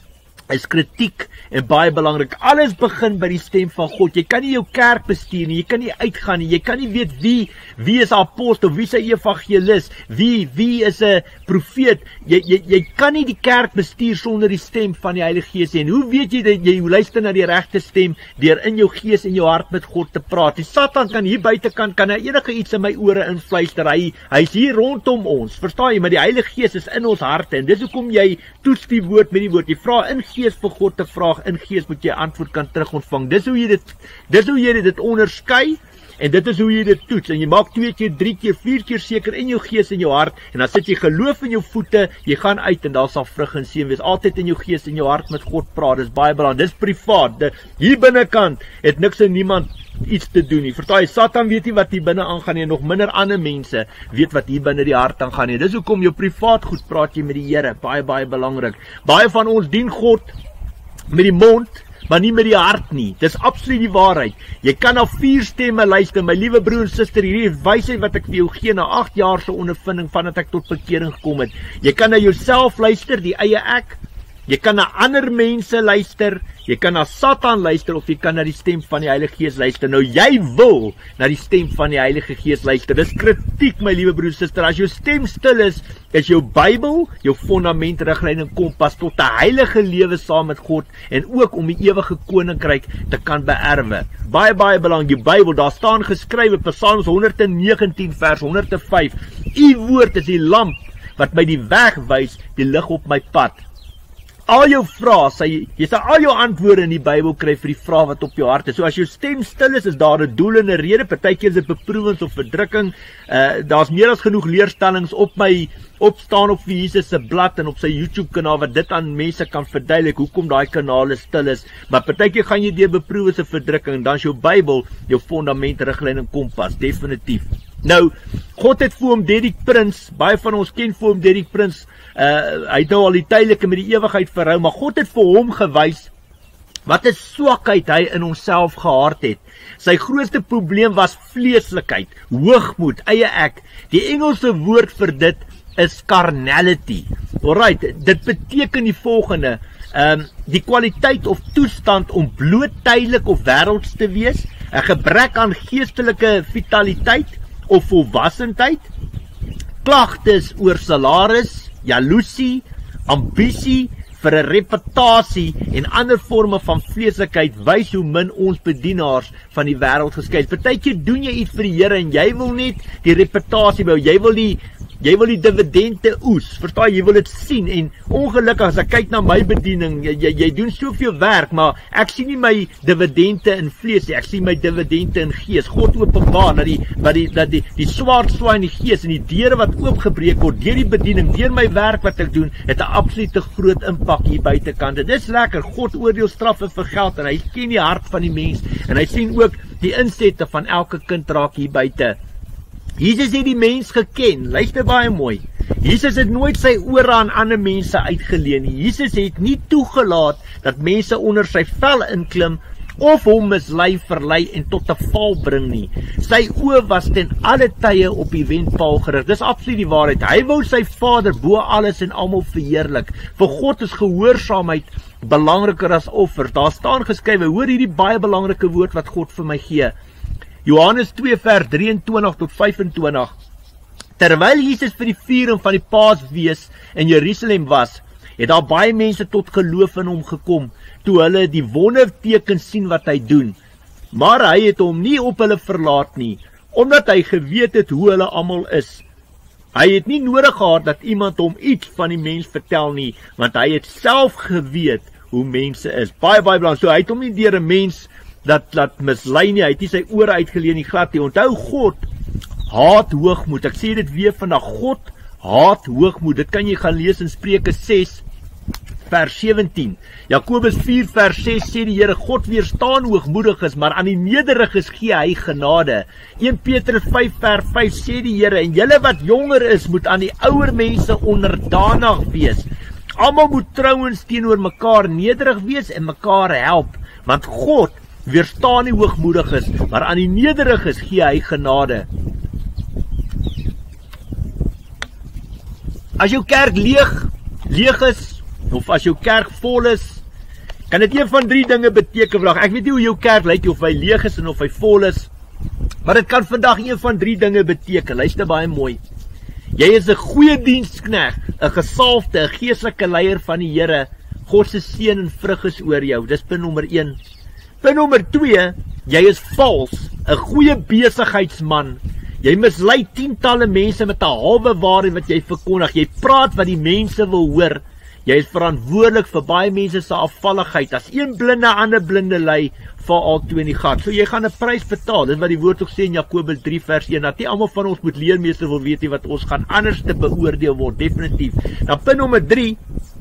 is kritiek en baie belangrik. Alles begin by die stem van God. Jy kan nie jou kerk bestuur nie, jy kan nie uitgaan nie, jy kan nie weet wie wie is 'n apostel, wie is 'n evangelis, wie wie is 'n profeet. Jy jy jy kan nie die kerk bestuur sonder die stem van die Heilige Gees nie. En hoe weet jy dat jy luister na die regte stem? Deur in jou gees en jou hart met God te praat. Die Satan kan hier buitekant kan hy enige iets in my ore influister. Hy hy's hier rondom ons. Verstaan jy? Maar die Heilige Gees is in ons harte en dis hoekom jy toets die woord met die woord. Jy vra in gees vir God te vraag, in gees moet jy antwoord kan terug ontvang. Dis hoe jy dit dis hoe jy dit onderskei en dit is hoe jy dit toets. En jy maak twee keer, drie keer, vier keer seker in jou gees en jou hart en dan sit jy geloof in jou voete, jy gaan uit en daar sal vrug en seën wees. Altyd in jou gees en jou hart met God praat. Dis baie belangrik. Dis privaat. De, hier binnekant het niks en niemand iets te doen nie. Verstaan jy? Satan weet nie wat hier binne aangaan nie en nog minder ander mense weet wat hier binne die hart aangaan nie. Dis hoekom jou privaat goed praat jy met die Here. Baie baie belangrik. Baie van ons dien God met die mond, maar nie met die hart nie. Dis absoluut die waarheid. Jy kan na vier stemme luister, my liewe broer en suster, hierdie wysheid wat ek vir jou gee na agt jaar se ondervinding vandat ek tot bekering gekom het. Jy kan na jouself luister, die eie ek. Jy kan na ander mense luister, jy kan na Satan luister of jy kan na die stem van die Heilige Gees luister. Nou jy wil na die stem van die Heilige Gees luister. Dis kritiek, my liewe broer en suster. As jou stem stil is, is jou Bybel, jou fondament, riglyn en kompas tot 'n heilige lewe saam met God en ook om die ewige koninkryk te kan beerwe. Baie baie belangrik, die Bybel, daar staan geskrywe Psalms honderd negentien vers honderd vyf. U woord is die lamp wat my die weg wys, die lig op my pad. Al jou vrae, sy, jy sal al jou antwoorde in die Bybel kry vir die vrae wat op jou hart is. So as jou stem stil is, is daar 'n doel en 'n rede. Partykeer is dit beproewings of verdrukking. Uh, daar's meer as genoeg leerstellings op my opstaan op vir Jesus se blad en op sy YouTube kanaal wat dit aan mense kan verduidelik hoekom daai kanale stil is. Maar partykeer gaan jy deur beproewings en verdrukking en dan is jou Bybel jou fondament, riglyn en kompas, definitief. Nou, God het vir hom Derek Prins, baie van ons ken vir hom Derek Prins, uh, hy het nou al die tydelike met die ewigheid verhou, maar God het vir hom gewys wat 'n swakheid hy in homself gehad het. Sy grootste probleem was vleeslikheid, hoogmoed, eie ek. Die Engelse woord vir dit is carnality. Alright, dit beteken die volgende, um, die kwaliteit of toestand om bloot tydelik of wêrelds te wees, 'n gebrek aan geestelike vitaliteit of volwassenheid, klagtes oor salaris, jaloesie, ambisie, vir 'n reputasie en ander vorme van vleeslikheid wys hoe min ons bedienaars van die wêreld geskei het. Partykeer doen jy iets vir die Here en jy wil net die reputasie bou, jy wil die jy wil die dividende oes, verstaan jy, jy wil dit sien en ongelukkig as ek kyk na my bediening, jy, jy, jy doen soveel werk, maar ek sien nie my dividende in vlees nie, ek sien my dividende in gees. God openbaar dat die dat die dat die die swaard swaai in die gees en die deure wat oopgebreek word deur die bediening, deur my werk wat ek doen, het 'n absolute groot impak hier buitekant. Dit is lekker. God oordeel straffe vir geld en hy ken die hart van die mens en hy sien ook die insette van elke kind raak hier buite. Jesus het die mens geken, luister baie mooi. Jesus het nooit sy ore aan ander mense uitgeleen nie. Jesus het nie toegelaat dat mense onder sy vel inklim of hom mislei, verlei en tot 'n val bring nie. Sy oë was ten alle tye op die wendpaal gerig. Dis absoluut die waarheid. Hy wou sy Vader bo alles en almal verheerlik. Vir God is gehoorsaamheid belangriker as offers. Daar staan geskrywe, hoor hierdie baie belangrike woord wat God vir my gee. Johannes twee vers drieëntwintig tot vyfentwintig. Terwyl Jesus vir die viering van die Paasfees in Jerusalem was, het daar baie mense tot geloof in hom gekom, toe hulle die wonderteken sien wat hy doen. Maar hy het hom nie op hulle verlaat nie, omdat hy geweet het hoe hulle almal is. Hy het nie nodig gehad dat iemand hom iets van die mens vertel nie, want hy het self geweet hoe mense is. Baie, baie belangrijk, so hy het hom nie deur 'n mens dat, dat mislei nie, hy het nie sy ore uitgeleen nie, glad nie. Onthou, God haat hoogmoed. Ek sê dit weer vandag, God haat hoogmoed. Dit kan jy gaan lees in Spreuke ses vers sewentien. Jakobus vier vers ses sê die Here, God weerstaan hoogmoediges, maar aan die nederiges gee hy genade. een Petrus vyf vers vyf sê die Here, en julle wat jonger is, moet aan die ouer mense onderdanig wees. Almal moet trouens teenoor mekaar nederig wees en mekaar help, want God weerstaan nie hoogmoediges, maar aan die nederiges gee hy genade. As jou kerk leeg, leeg is, of as jou kerk vol is, kan dit een van drie dinge beteken vandag. Ek weet nie hoe jou kerk lyk, of hy leeg is en of hy vol is, maar dit kan vandag een van drie dinge beteken. Luister baie mooi. Jy is 'n goeie diensknegt, 'n gesalfde, 'n geestelike leier van die Here. God se seën en vrug is oor jou. Dis punt nommer een. Punt nommer twee, jy is vals, 'n goeie besigheidsman. Jy mislei tientalle mense met 'n halwe waarheid wat jy verkondig. Jy praat wat die mense wil hoor. Jy is verantwoordelik vir baie mense se afvalligheid. As een blinde ander blinde lei, val al twee in die gat. So jy gaan 'n prys betaal. Dis wat die woord ook sê in Jakobus drie vers een. Dat nie almal van ons moet leermeester wil weet nie, wat ons gaan anders te beoordeel word, definitief. Dan punt nommer drie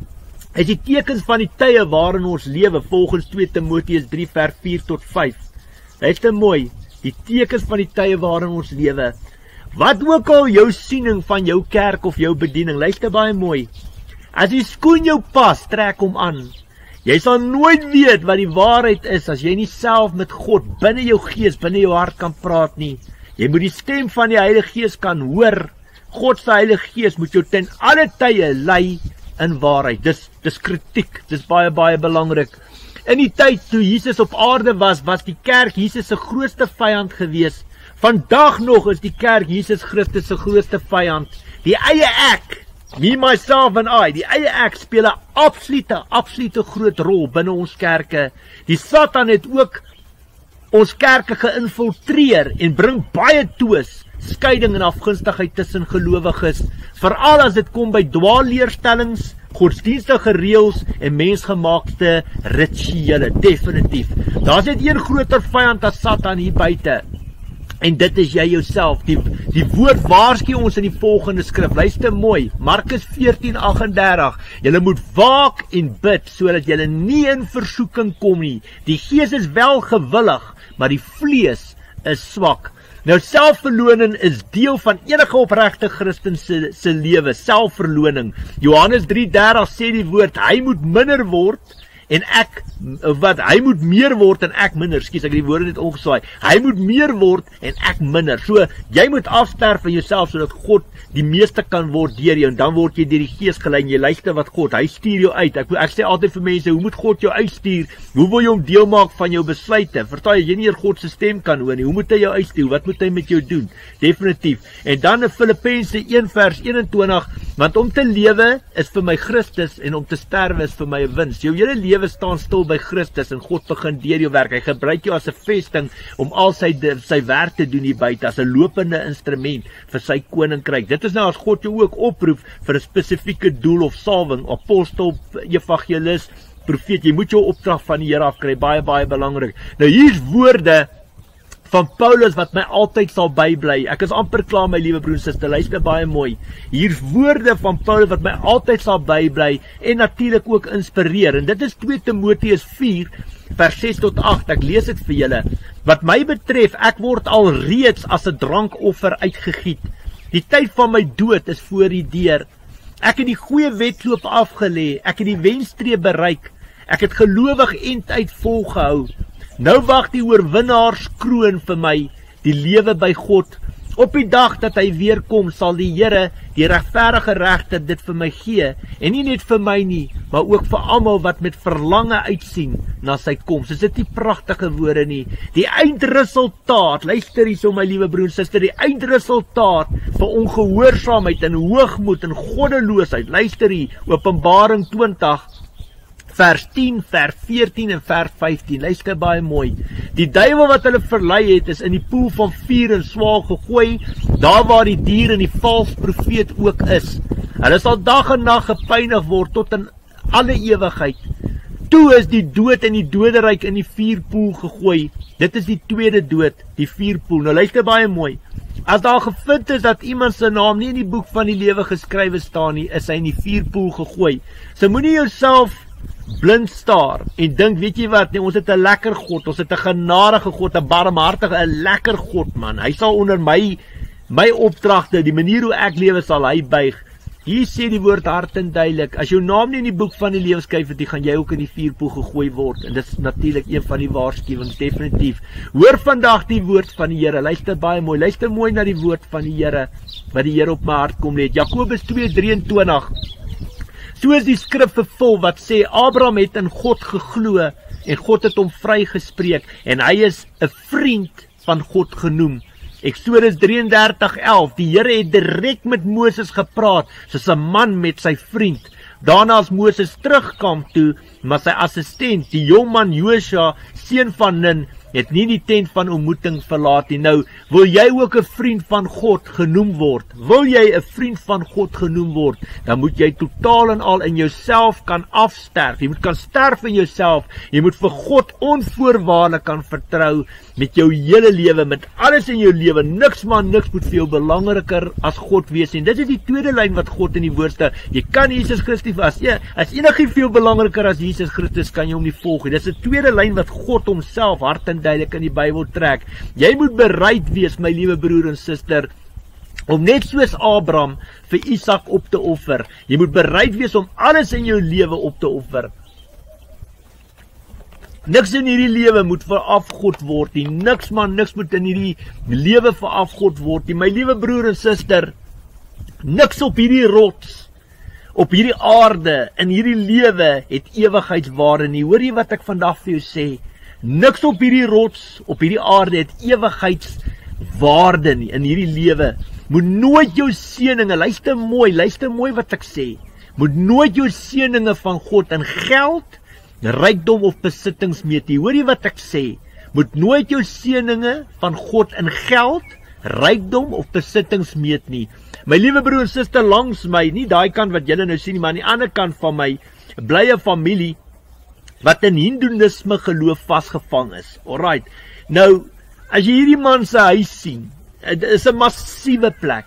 is die tekens van die tye waarin ons lewe, volgens twee Timoteus drie vers vier tot vyf. Luister mooi, die tekens van die tye waarin ons lewe. Wat ook al jou siening van jou kerk of jou bediening, luister baie mooi. As die skoen jou pas, trek hom aan. Jy sal nooit weet wat die waarheid is as jy nie self met God binne jou gees, binne jou hart kan praat nie. Jy moet die stem van die Heilige Gees kan hoor. God se Heilige Gees moet jou ten alle tye lei in waarheid. Dis dis kritiek, dis baie baie belangrik. In die tyd toe Jesus op aarde was, was die kerk Jesus se grootste vyand gewees. Vandag nog is die kerk Jesus Christus se grootste vyand. Die eie ek, me, myself and I, die eie ek speel 'n absolute, absolute groot rol binne ons kerke. Die Satan het ook ons kerke geïnfiltreer en bring baie twis, skeiding en afgunstigheid tussen gelowiges, veral as dit kom by dwaalleerstellings, godsdienstige reëls en mensgemaakte rituele, definitief. Daar's net een groter vyand as Satan hier buite. En dit is jy jouself. Die, die woord waarsku ons in die volgende skrif. Luister mooi, Markus veertien agt en dertig. Julle moet waak en bid, sodat julle nie in versoeking kom nie. Die gees is wel gewillig, maar die vlees is swak. Nou selfverloning is deel van enige opregte Christen se, se lewe, selfverloning. Johannes drie dertig sê die woord, hy moet minder word en ek, wat, hy moet meer word en ek minder, skus, ek het die woorde net omgeswaai, hy moet meer word en ek minder, so, jy moet afsterf van jouself, sodat God die meeste kan word deur jou, en dan word jy deur die Gees gelei, en jy luister wat God, hy stuur jou uit, ek, ek sê altyd vir mense, hoe moet God jou uitstuur, hoe wil jy hom deel maak van jou besluite, verstaan jy, jy nie God se stem kan hoor nie, hoe moet hy jou uitstuur, wat moet hy met jou doen, definitief, en dan in Filippense een vers eenentwintig, want om te lewe is vir my Christus, en om te sterwe is vir my 'n wins, jou hele lewe staan stil by Christus, en God begin deur jou werk, hy gebruik jou as 'n vesting, om al sy, sy werk te doen hier buite, as 'n lopende instrument, vir sy koninkryk, dit is nou as God jou ook oproep, vir 'n spesifieke doel of salwing, apostel, evangelis, profeet, jy moet jou opdrag van die Here afkry, baie, baie belangrik, nou hier's woorde, van Paulus wat my altyd sal bybly, ek is amper klaar my liewe broer en suster, luister baie mooi, hier's woorde van Paulus wat my altyd sal bybly, en natuurlik ook inspireer, en dit is twee Timoteus vier, vers ses tot agt, ek lees dit vir julle, wat my betref, ek word al reeds as 'n drankoffer uitgegiet, die tyd van my dood is voor die deur, ek het die goeie wedloop afgelê, ek het die wenstreep bereik, ek het gelowig end uit volgehou, nou wag die oorwinnaarskroon vir my, die lewe by God. Op die dag dat hy weer kom, sal die Here, die regverdige regter, dit vir my gee, en nie net vir my nie, maar ook vir almal wat met verlange uitsien na sy koms. Is dit nie pragtige woorde nie? Die eindresultaat, luister hierso my liewe broer en suster, die eindresultaat vir ongehoorsaamheid en hoogmoed en goddeloosheid, luister hier, Openbaring twintig, vers tien, vers veertien en vers vyftien, luister baie mooi, die duiwel wat hulle verlei het, is in die poel van vuur en swaal gegooi, daar waar die dier en die vals profeet ook is, hulle sal dag en nag gepynig word, tot in alle ewigheid, toe is die dood en die doderyk in die vuurpoel gegooi, dit is die tweede dood, die vuurpoel, nou luister baie mooi, as daar gevind is dat iemand sy naam nie in die boek van die lewe geskrywe staan nie, is hy in die vuurpoel gegooi, so moenie jouself blind staar, en dink, weet jy wat, nee, ons het 'n lekker God, ons het 'n genadige God, 'n barmhartige, 'n lekker God, man, hy sal onder my, my opdragte, die manier hoe ek lewe, sal hy buig, hier sê die woord hart en duidelik, as jou naam nie in die boek van die lewe skryf het, gaan jy ook in die vuurpoel gegooi word, en dit is natuurlik een van die waarskuwings, definitief, hoor vandag die woord van die Here, luister baie mooi, luister mooi na die woord van die Here, wat die Here op my hart kom net, Jakobus twee drieëntwintig, so is die skrif vervul wat sê, Abraham het in God geglo, en God het hom vrygespreek, en hy is 'n vriend van God genoem. Eksodus drie en dertig elf, die Here het direk met Moses gepraat, soos 'n man met sy vriend. Daarna as Moses terugkom toe, maar sy assistent, die jongman Josua, seun van Nun, het nie die tent van ontmoeting verlaat nie. Nou, wil jy ook 'n vriend van God genoem word? Wil jy 'n vriend van God genoem word? Dan moet jy totaal en al in jouself kan afsterf. Jy moet kan sterf in jouself. Jy moet vir God onvoorwaardelik kan vertrou met jou hele lewe, met alles in jou lewe. Niks maar niks moet vir jou belangriker as God wees. En dit is die tweede lyn wat God in die woord stel. Jy kan Jesus Christus as ja, as enigiets veel belangriker as Jesus Christus, kan jy hom nie volg nie. Dis 'n tweede lyn wat God homself hart en duidelik in die Bybel trek. Jy moet bereid wees, my liewe broer en suster, om net soos Abraham vir Isak op te offer. Jy moet bereid wees om alles in jou lewe op te offer. Niks in hierdie lewe moet vir afgod word nie. Niks maar niks moet in hierdie lewe vir afgod word nie. My liewe broer en suster, niks op hierdie rots, op hierdie aarde, in hierdie lewe het ewigheidswaarde nie. Hoor jy wat ek vandag vir jou sê? Niks op hierdie rots, op hierdie aarde het ewigheidswaarde nie, in hierdie lewe. Moet nooit jou seëninge, luister mooi, luister mooi wat ek sê, moet nooit jou seëninge van God in geld, rykdom of besittings meet nie. Hoor jy wat ek sê? Moet nooit jou seëninge van God in geld, rykdom of besittings meet nie. My liewe broer en suster langs my, nie daai kant wat julle nou sien nie, maar aan die ander kant van my, bly 'n familie wat in hindoeïsme geloof vasgevang is. Alright, nou, as jy hierdie man se huis sien, dit is 'n massiewe plek,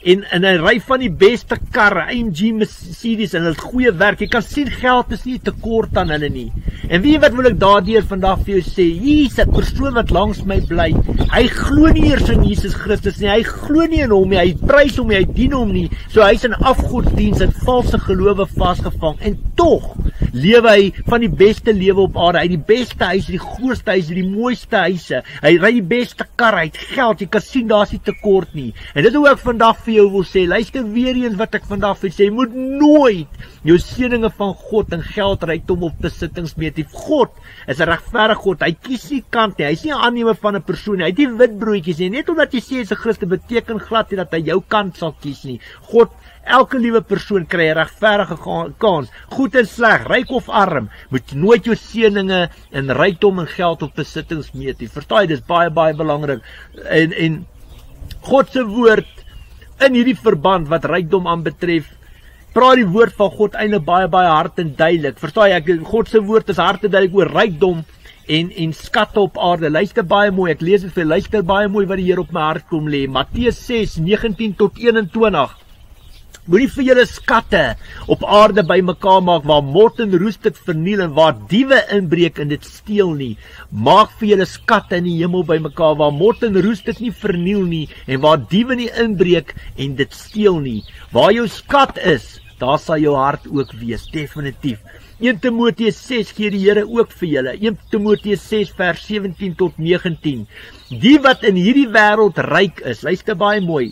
en, en hy ry van die beste karre, A M G Mercedes, en hulle het goeie werk. Jy kan sien geld is nie tekort aan hulle nie. En weet jy wat wil ek daardeur vandag vir jou sê? Hier's 'n persoon wat langs my bly. Hy glo nie eers in Jesus Christus nie. Hy glo nie in hom nie. Hy prys hom nie. Hy dien hom nie. So hy's in afgodsdiens en valse gelowe vasgevang. En tog lewe hy van die beste lewe op aarde. Hy het die beste huise, die grootste huise, die mooiste huise. Hy ry die beste kar, hy het geld. Jy kan sien daar's nie tekort nie. En dit is hoe ek vandag vir jou wil sê. Luister weer eens wat ek vandag vir jou sê. Jy moet nooit jou seëninge van God en geld, rykdom of besittings meet. God is 'n regverdige God. Hy kies nie kant nie. Hy's nie 'n aannemer van 'n persoon nie. Hy het nie wit broodjies nie. Net omdat jy sê jy's 'n Christen beteken glad nie dat hy jou kant sal kies nie. God, elke liewe persoon kry 'n regverdige kans. Goed en sleg, ryk of arm, moet nooit jou seëninge in rykdom en geld of besittings meet nie. Verstaan jy? Dis baie baie belangrik. En en God se woord in hierdie verband wat rykdom aanbetref, praat die woord van God eintlik baie baie hard en duidelik. Verstaan jy? Ek, God se woord is hard en duidelik oor rykdom en en skatte op aarde. Luister baie mooi. Ek lees dit vir luister baie mooi wat die Here op my hart kom lê. Matteus ses negentien tot eenentwintig. Moenie vir julle skatte op aarde bymekaar maak waar mot en roes dit verniel en waar diewe inbreek en dit steel nie. Maak vir julle skatte in die hemel bymekaar waar mot en roes dit nie verniel nie en waar diewe nie inbreek en dit steel nie. Waar jou skat is, daar sal jou hart ook wees, definitief. Eerste Timoteus ses gee die Here ook vir julle. Eerste Timoteus ses vers sewentien tot negentien. Die wat in hierdie wêreld ryk is, luister baie mooi,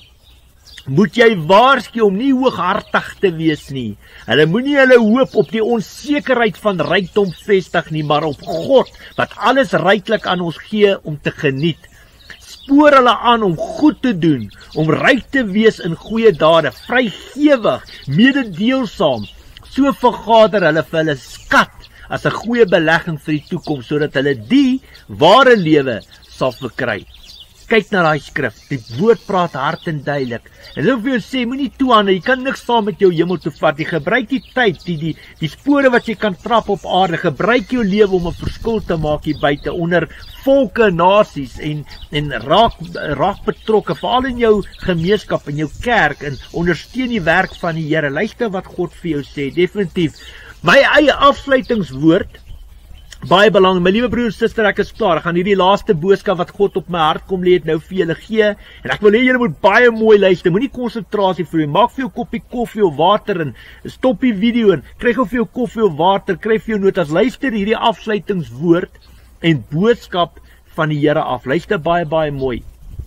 moet jy waarsku om nie hooghartig te wees nie. Hulle moenie hulle hoop op die onsekerheid van rykdom vestig nie, maar op God, wat alles ryklik aan ons gee om te geniet. Spoor hulle aan om goed te doen, om ryk te wees in goeie dade, vrygewig, mededeelsaam. So vergader hulle vir hulle skat as 'n goeie belegging vir die toekoms, sodat hulle die ware lewe sal verkry. Kyk na daai skrif, die woord praat hard en duidelik. En ek wil vir jou sê, moenie toe aan, jy kan niks saam met jou hemel toe vat. Jy gebruik die tyd, die, die, die spore wat jy kan trap op aarde, gebruik jou lewe om 'n verskil te maak hier buite, onder volke, nasies, en, en raak, raak betrokke, veral in jou gemeenskap, in jou kerk, en ondersteun die werk van die Here. Luister wat God vir jou sê, definitief. My eie afsluitingswoord, baie belangrik, my liewe broer en suster, ek is klaar. Ek gaan hierdie laaste boodskap wat God op my hart kom lê het nou vir julle gee. En ek wil hê julle moet baie mooi luister. Moenie konsentrasie verloor. Maak vir jou koppie koffie of water en stop die video en kry gou vir jou koffie of water, kry vir jou notas. Luister hierdie afsluitingswoord en boodskap van die Here af. Luister baie baie mooi.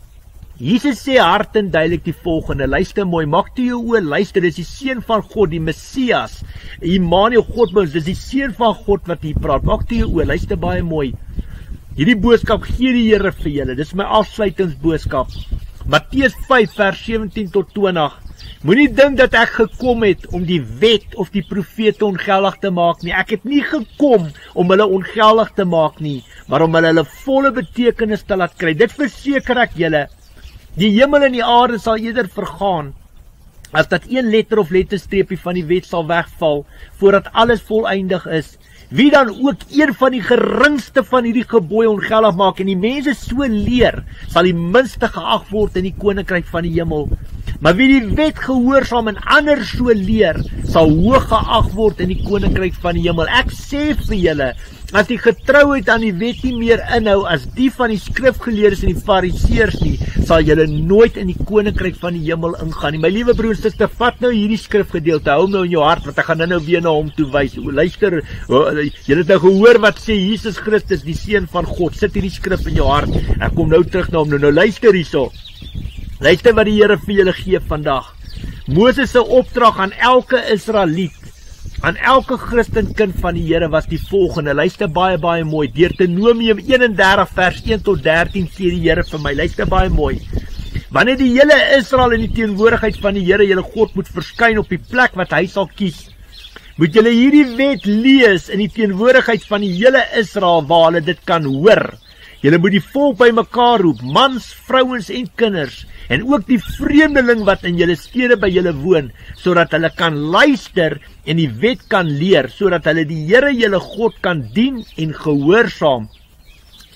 Jesus sê hard en duidelik die volgende. Luister mooi, maak toe jou oor, luister, dis die seun van God, die Messias, Immanuel, God met ons, dis die seun van God wat hier praat. Maak toe jou oor, luister baie mooi. Hierdie boodskap gee die Here vir julle. Dis my afsluitingsboodskap. Matteus vyf vers sewentien tot twintig. Moenie dink dat ek gekom het om die wet of die profete ongeldig te maak nie. Ek het nie gekom om hulle ongeldig te maak nie, maar om hulle hulle volle betekenis te laat kry. Dit verseker ek julle. Die hemel en die aarde sal eerder vergaan, as dat een letter of letterstreepie van die wet sal wegval, voordat alles voleindig is. Wie dan ook een van die geringste van hierdie gebooie ongeldig maak, en die mense so leer, sal die minste geag word in die koninkryk van die hemel. Maar wie die wet gehoorsaam en ander so leer, sal hoog geag word in die koninkryk van die hemel. Ek sê vir julle, as die getrouheid aan die wet nie meer inhou as die van die skrifgeleerdes en die fariseërs nie, sal julle nooit in die koninkryk van die hemel ingaan nie. My liewe broer en suster, vat nou hierdie skrifgedeelte, hou hom nou in jou hart, want ek gaan nou weer na hom toe wys. Luister, julle het nou gehoor wat sê Jesus Christus, die seun van God. Sit hierdie skrif in jou hart. Ek kom nou terug na hom. Nou, nou luister hierso. Luister wat die Here vir julle gee vandag. Moses se opdrag aan elke Israeliet, aan elke Christenkind van die Here was die volgende. Luister baie baie mooi. Deuteronomium eenendertig vers een tot dertien sê die Here vir my. Luister baie mooi. Wanneer die hele Israel in die teenwoordigheid van die Here, julle God, moet verskyn op die plek wat hy sal kies, moet julle hierdie wet lees in die teenwoordigheid van die hele Israel waar hulle dit kan hoor. Julle moet die volk bymekaar roep, mans, vrouens en kinders, en ook die vreemdeling wat in julle stede by julle woon, sodat hulle kan luister en die wet kan leer, sodat hulle die Here julle God kan dien en gehoorsaam.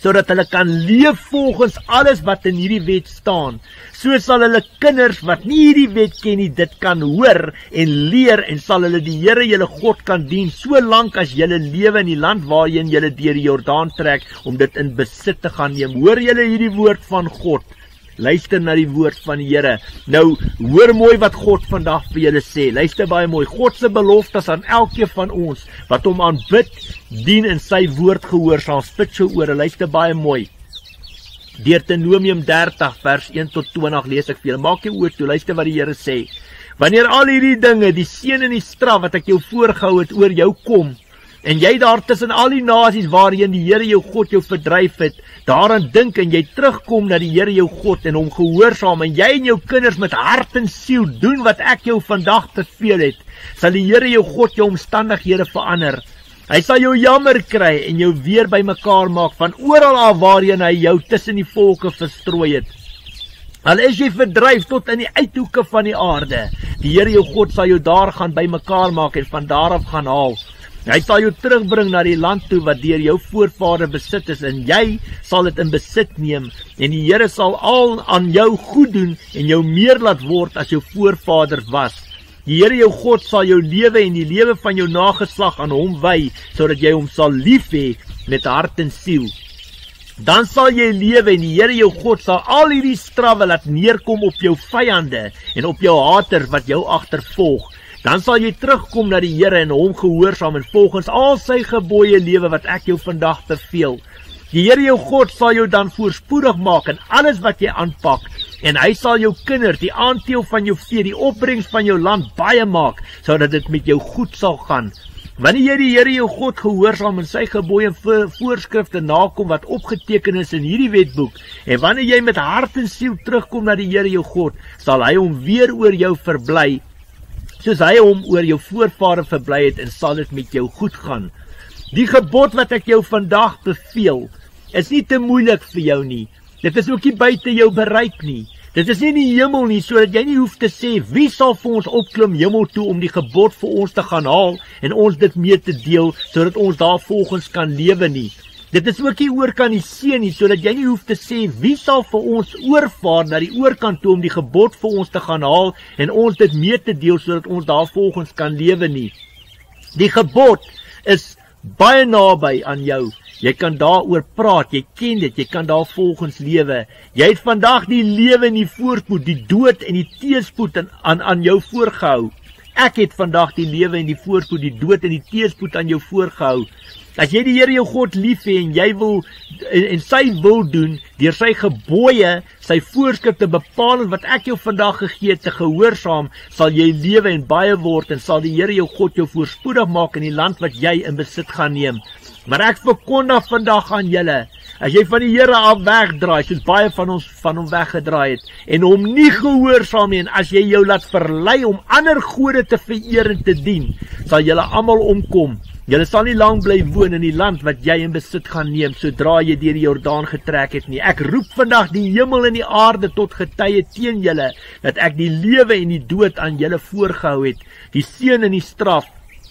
sodat hulle kan leef volgens alles wat in hierdie wet staan. So sal hulle kinders wat nie hierdie wet ken nie, dit kan hoor en leer, en sal hulle die Here julle God kan dien, so lank as julle lewe in die land waarheen julle deur die Jordaan trek, om dit in besit te gaan neem. Hoor julle hierdie woord van God? Luister na die woord van die Here. Nou, hoor mooi wat God vandag vir julle sê. Luister baie mooi. God se beloftes aan elkeen van ons wat hom aanbid, dien in sy woord gehoorsaam. Spit jou ore. Luister baie mooi. Deuteronomium dertig vers een tot twintig lees ek vir julle. Maak jou oor toe. Luister wat die Here sê. Wanneer al hierdie dinge, die seën en die straf wat ek jou voorgehou het, oor jou kom, en jy daar tussen al die nasies waarheen die Here jou God jou verdryf het, daaraan dink en jy terugkom na die Here jou God en hom gehoorsaam, en jy en jou kinders met hart en siel doen wat ek jou vandag beveel het, sal die Here jou God jou omstandighede verander. Hy sal jou jammer kry en jou weer bymekaar maak van oral af waarheen hy jou tussen die volke verstrooi het. Al is jy verdryf tot in die uithoeke van die aarde, die Here jou God sal jou daar gaan bymekaar maak en van daar af gaan haal. Hy sal jou terugbring na die land toe wat deur jou voorvader besit is, en jy sal dit in besit neem, en die Here sal al aan jou goed doen en jou meer laat word as jou voorvader was. Die Here jou God sal jou lewe en die lewe van jou nageslag aan hom wy, sodat jy hom sal lief hê met hart en siel. Dan sal jy lewe en die Here jou God sal al hierdie strawwe laat neerkom op jou vyande en op jou haters wat jou agtervolg. Dan sal jy terugkom na die Here en hom gehoorsaam en volgens al sy gebooie lewe wat ek jou vandag beveel. Die Here jou God sal jou dan voorspoedig maak in alles wat jy aanpak, en hy sal jou kinders, die aandeel van jou vee, die opbrengs van jou land baie maak, sodat dit met jou goed sal gaan. Wanneer jy die Here jou God gehoorsaam en sy gebooie en voorskrifte nakom wat opgeteken is in hierdie wetboek, en wanneer jy met hart en siel terugkom na die Here jou God, sal hy hom weer oor jou verbly, soos hy hom oor jou voorvader verbly het, en sal dit met jou goed gaan. Die gebod wat ek jou vandag beveel, is nie te moeilik vir jou nie. Dit is ook nie buite jou bereik nie. Dit is nie in die hemel nie, sodat jy nie hoef te sê, wie sal vir ons opklim hemel toe om die gebod vir ons te gaan haal, en ons dit mee te deel, sodat ons daar volgens kan lewe nie. Dit is ook nie oorkaniseer nie, sodat jy nie hoef te sê, wie sal vir ons oorvaar na die oorkant toe om die gebod vir ons te gaan haal, en ons dit mee te deel, sodat ons daar volgens kan lewe nie. Die gebod is baie naby aan jou. Jy kan daaroor praat, jy ken dit, jy kan daar volgens lewe. Jy het vandag die lewe en die voorspoed, die dood en die teëspoed aan, aan jou voorgehou. Ek het vandag die lewe en die voorspoed, die dood en die teëspoed aan jou voorgehou. As jy die Here jou God lief hê en jy wil en, en sy wil doen, deur sy gebooie, sy voorskrifte bepaal wat ek jou vandag gegee het te gehoorsaam, sal jy lewe en baie word, en sal die Here jou God jou voorspoedig maak in die land wat jy in besit gaan neem. Maar ek verkondig vandag aan julle, as jy van die Here af wegdraai, soos baie van ons van hom weggedraai het, en hom nie gehoorsaam nie, en as jy jou laat verlei om ander gode te vereer en te dien, sal julle almal omkom. Julle sal nie lang bly woon in die land wat jy in besit gaan neem, sodra jy deur die Jordaan getrek het nie. Ek roep vandag die hemel en die aarde tot getuie teen julle, dat ek die lewe en die dood aan julle voorgehou het, die seën en die straf.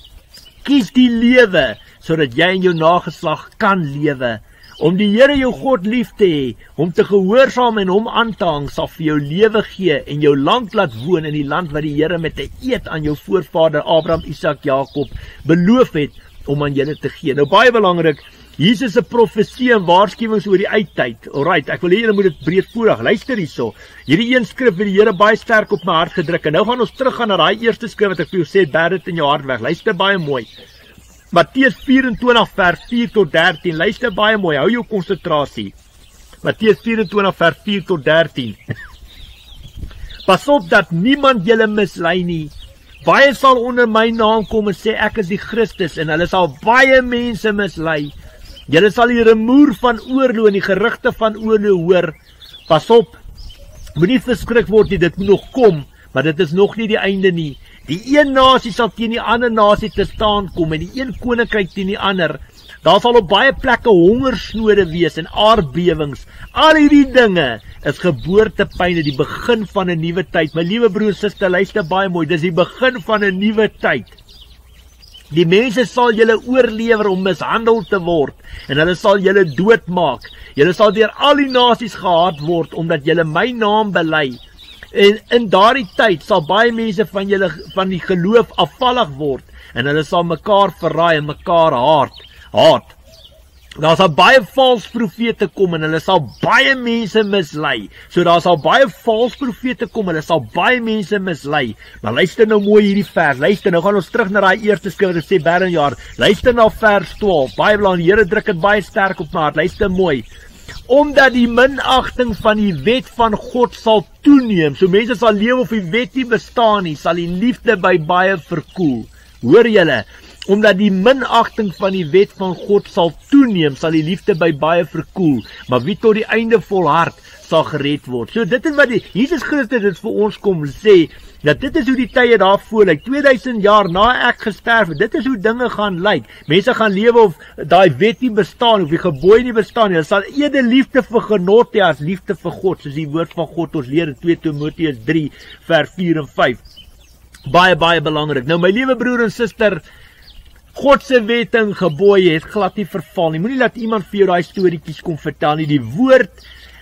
Kies die lewe, sodat jy en jou nageslag kan lewe. Om die Here jou God lief te hê, om te gehoorsaam en hom aan te hang, sal vir jou lewe gee en jou lank laat woon in die land wat die Here met 'n eed aan jou voorvader Abraham, Isak, Jakob beloof het om aan julle te gee. Nou baie belangrik, Jesus se profesie en waarskuwings oor die eindtyd. Alright, ek wil hê julle moet dit breedvoerig luister hierso. Hierdie een skrif het die Here baie sterk op my hart gedruk, en nou gaan ons teruggaan na daai eerste skrif wat ek vir jou sê, bær dit in jou hart weg. Luister baie mooi. Matteus vyf-en-twintig vers vier tot dertien. Luister baie mooi, hou jou konsentrasie. Matteus vyf-en-twintig vers vier tot dertien. Pasop dat niemand julle mislei nie. Baie sal onder my naam kom en sê ek is die Christus, en hulle sal baie mense mislei. Julle sal die rumoer van oorlog en die gerugte van oorlog hoor. Pasop, moenie verskrik word nie, dit moet nog kom, maar dit is nog nie die einde nie. Die een nasie sal teen die ander nasie te staan kom, en die een koninkryk teen die ander. Daar sal op baie plekke hongersnode wees en aardbewings. Al hierdie dinge is geboortepyne, die begin van 'n nuwe tyd. My liewe broer en suster, luister baie mooi, dis die begin van 'n nuwe tyd. Die mense sal julle oorlewer om mishandel te word, en hulle sal julle doodmaak. Julle sal deur al die nasies gehaat word, omdat julle my naam bely. En in daardie tyd sal baie mense van julle van die geloof afvallig word, en hulle sal mekaar verraai en mekaar haat. haat. Daar sal baie vals profete kom en hulle sal baie mense mislei. So daar sal baie vals profete kom en hulle sal baie mense mislei. Maar luister nou mooi hierdie vers. Luister, nou gaan ons terug na daai eerste skrif wat sê Bernjaar. Luister na vers twaalf. Baie belangrik. Die Here druk dit baie sterk op my hart. Luister mooi. Omdat die minagting van die wet van God sal toeneem. So mense sal lewe of die wet nie bestaan nie, sal die liefde by baie verkoel. Hoor julle? Omdat die minagting van die wet van God sal toeneem, sal die liefde by baie verkoel, maar wie tot die einde volhard, sal gered word. So dit is wat die, Jesus Christus dit vir ons kom sê, dat dit is hoe die tye daarvoor lyk, tweeduisend jaar na ek gesterf het, dit is hoe dinge gaan lyk. Mense gaan lewe of daai wet nie bestaan, of die gebooie nie bestaan nie, hulle sal eerder liefde vir genot hê as liefde vir God, soos die woord van God ons leer in twee Timoteus drie, vers vier en vyf. Baie, baie belangrik. Nou my liewe broer en suster, God se wette en gebooie het glad nie verval nie. Moenie laat iemand vir jou daai storieetjies kom vertel nie. Die woord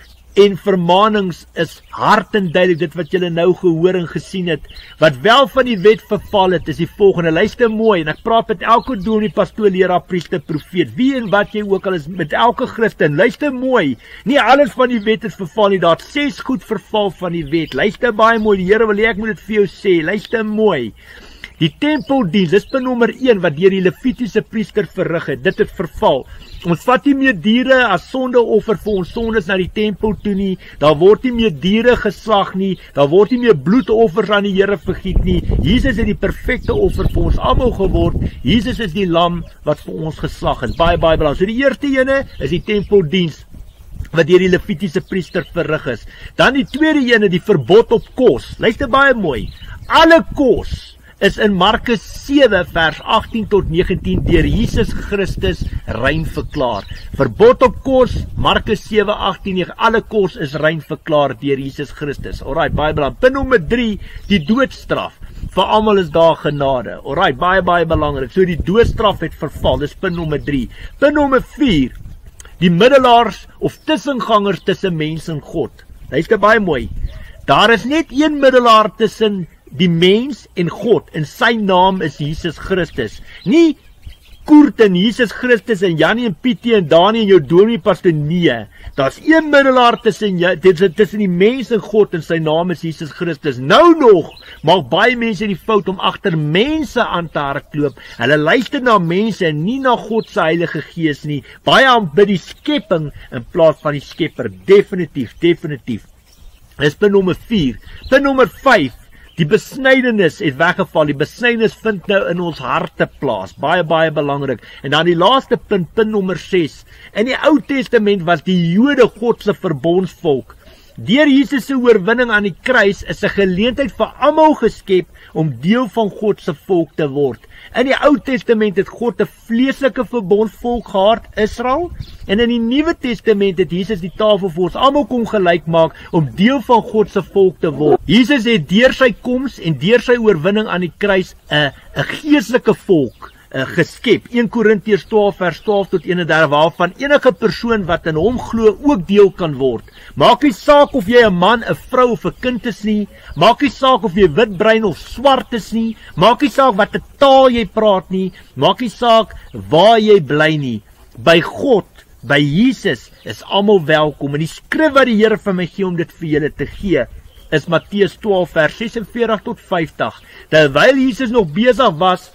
en vermaanings is hard en duidelik, dit wat julle nou gehoor en gesien het. Wat wel van die wet verval het, is die volgende. Luister mooi, en ek praat met elke dominee, pastoor, leraar, priester, profeet, wie en wat jy ook al is, met elke Christen. Luister mooi, nie alles van die wet is verval nie, daar het ses goed verval van die wet. Luister baie mooi, die Here wil hê ek moet dit vir jou sê. Luister mooi. Die tempeldiens, dis punt nommer een wat deur die Levitiese priester verrig het, dit het verval. Ons vat nie meer diere as sondeoffer vir ons sondes na die tempel toe nie, daar word nie meer diere geslag nie, daar word nie meer bloedoffers aan die Here vergiet nie. Jesus het die perfekte offer vir ons almal geword, Jesus is die lam wat vir ons geslag het, baie, baie belangrik. So die eerste ene is die tempeldiens, wat deur die Levitiese priester verrig is. Dan die tweede ene, die verbod op kos. Luister baie mooi, alle kos is in Markus sewe vers agttien tot negentien deur Jesus Christus rein verklaar. Verbod op kos, Markus sewe agttien, alle kos is rein verklaar deur Jesus Christus. Alright, baie belangrik. Punt nommer drie, die doodstraf. Vir almal is daar genade. Alright, baie baie belangrik. So die doodstraf het verval. Dis punt nommer drie. Punt nommer vier, die middelaars of tussengangers tussen mens en God. Luister baie mooi. Daar is net een middelaar tussen die mens en God, en sy naam is Jesus Christus. Nie Koert en Jesus Christus en Jannie en Pietie en Dani en jou dominee pastor, nee. Daar's een middelaar tussen, tussen die mens en God, en sy naam is Jesus Christus. Nou nog, maak baie mense die fout om agter mense aan te hardloop. Hulle luister na mense en nie na God se Heilige Gees nie. Baie aanbid die skepping in plaas van die Skepper. Definitief, definitief. Dis punt nommer vier. Punt nommer vyf. Die besnydenis het weggeval, die besnydenis vind nou in ons harte plaas, baie, baie belangrik. En dan die laaste punt, punt nommer ses, in die Ou Testament was die Jode God se verbondsvolk. Deur Jesus se oorwinning aan die kruis is 'n geleentheid vir almal geskep om deel van God se volk te word. In die Ou Testament het God 'n vleeslike verbondsvolk gehad, Israel, en in die Nuwe Testament het Jesus die tafel vir ons almal kom gelyk maak om deel van God se volk te word. Jesus het deur sy koms en deur sy oorwinning aan die kruis 'n 'n geestelike volk Uh, geskep. een Korintiërs twaalf vers twaalf tot eenendertig, waarvan enige persoon wat in hom glo ook deel kan word. Maak nie saak of jy 'n man, 'n vrou of 'n kind is nie, maak nie saak of jy wit, bruin of swart is nie, maak nie saak watter taal jy praat nie, maak nie saak waar jy bly nie. By God, by Jesus is almal welkom, en die skrif wat die Here vir my gee om dit vir julle te gee, is Matteus twaalf vers ses en veertig tot vyftig. Terwyl Jesus nog besig was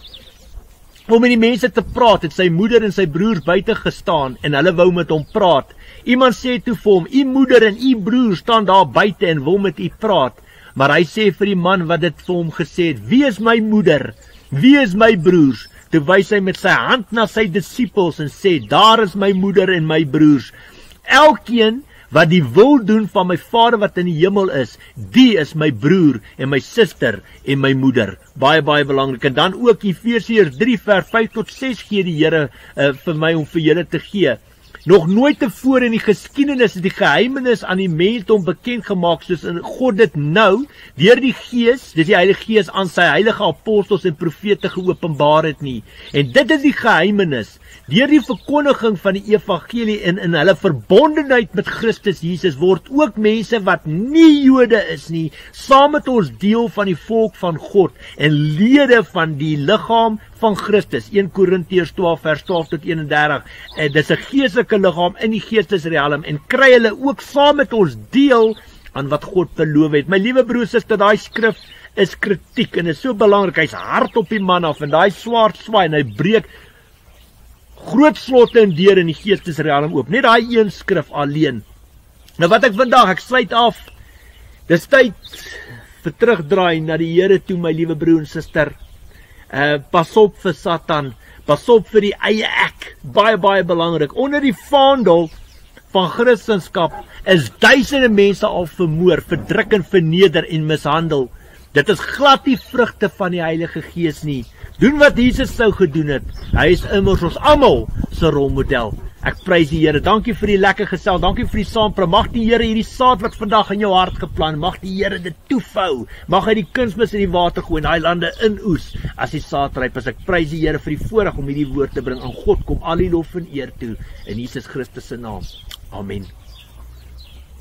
om met die mense te praat, het sy moeder en sy broers buite gestaan, en hulle wou met hom praat. Iemand sê toe vir hom, u moeder en u broer staan daar buite en wil met u praat. Maar hy sê vir die man wat dit vir hom gesê het, wie is my moeder? Wie is my broers? Toe wys hy met sy hand na sy disippels en sê, daar is my moeder en my broers. Elkeen wat die wil doen van my Vader wat in die hemel is, die is my broer en my suster en my moeder. Baie, baie belangrik. En dan ook Efesiërs drie vers vyf tot ses gee die Here uh, vir my om vir julle te gee. Nog nooit tevore in die geskiedenis is die geheimenis aan die mensdom bekend gemaak soos in God dit nou deur die Gees, dis die Heilige Gees aan sy heilige apostels en profete geopenbaar het nie. En dit is die geheimenis. Deur die verkondiging van die evangelie en in hulle verbondenheid met Christus Jesus word ook mense wat nie Jode is nie, saam met ons deel van die volk van God en lede van die liggaam van Christus. Eerste Korintiërs twaalf vers twaalf tot eenendertig. En dis 'n geestelike liggaam in die geestesrealm en kry hulle ook saam met ons deel aan wat God beloof het. My liewe broers en susters, daai skrif is kritiek en is so belangrik. Hy's hard op die man af en daai swaard swaai en hy breek groot slotte en deure in die geestesrealm oop. Net daai een skrif alleen. Nou wat ek vandag, ek sluit af. Dis tyd vir terugdraai na die Here toe, my liewe broer en suster. Uh, Pasop vir Satan. Pasop vir die eie ek. Baie baie belangrik. Onder die vaandel van Christendom is duisende mense al vermoor, verdruk en verneder en mishandel. Dit is glad nie vrugte van die Heilige Gees nie. Doen wat Jesus sou gedoen het. Hy is immers ons almal se rolmodel. Ek prys die Here. Dankie vir die lekker gesel. Dankie vir die saampraat. Mag die Here hierdie saad wat vandag in jou hart geplant, mag die Here dit toevou. Mag hy die kunsmis in die water gooi en daai lande inoes as die saad ryp. As ek prys die Here vir die voorreg om hierdie woord te bring. Aan God kom al die lof en eer toe in Jesus Christus se naam. Amen.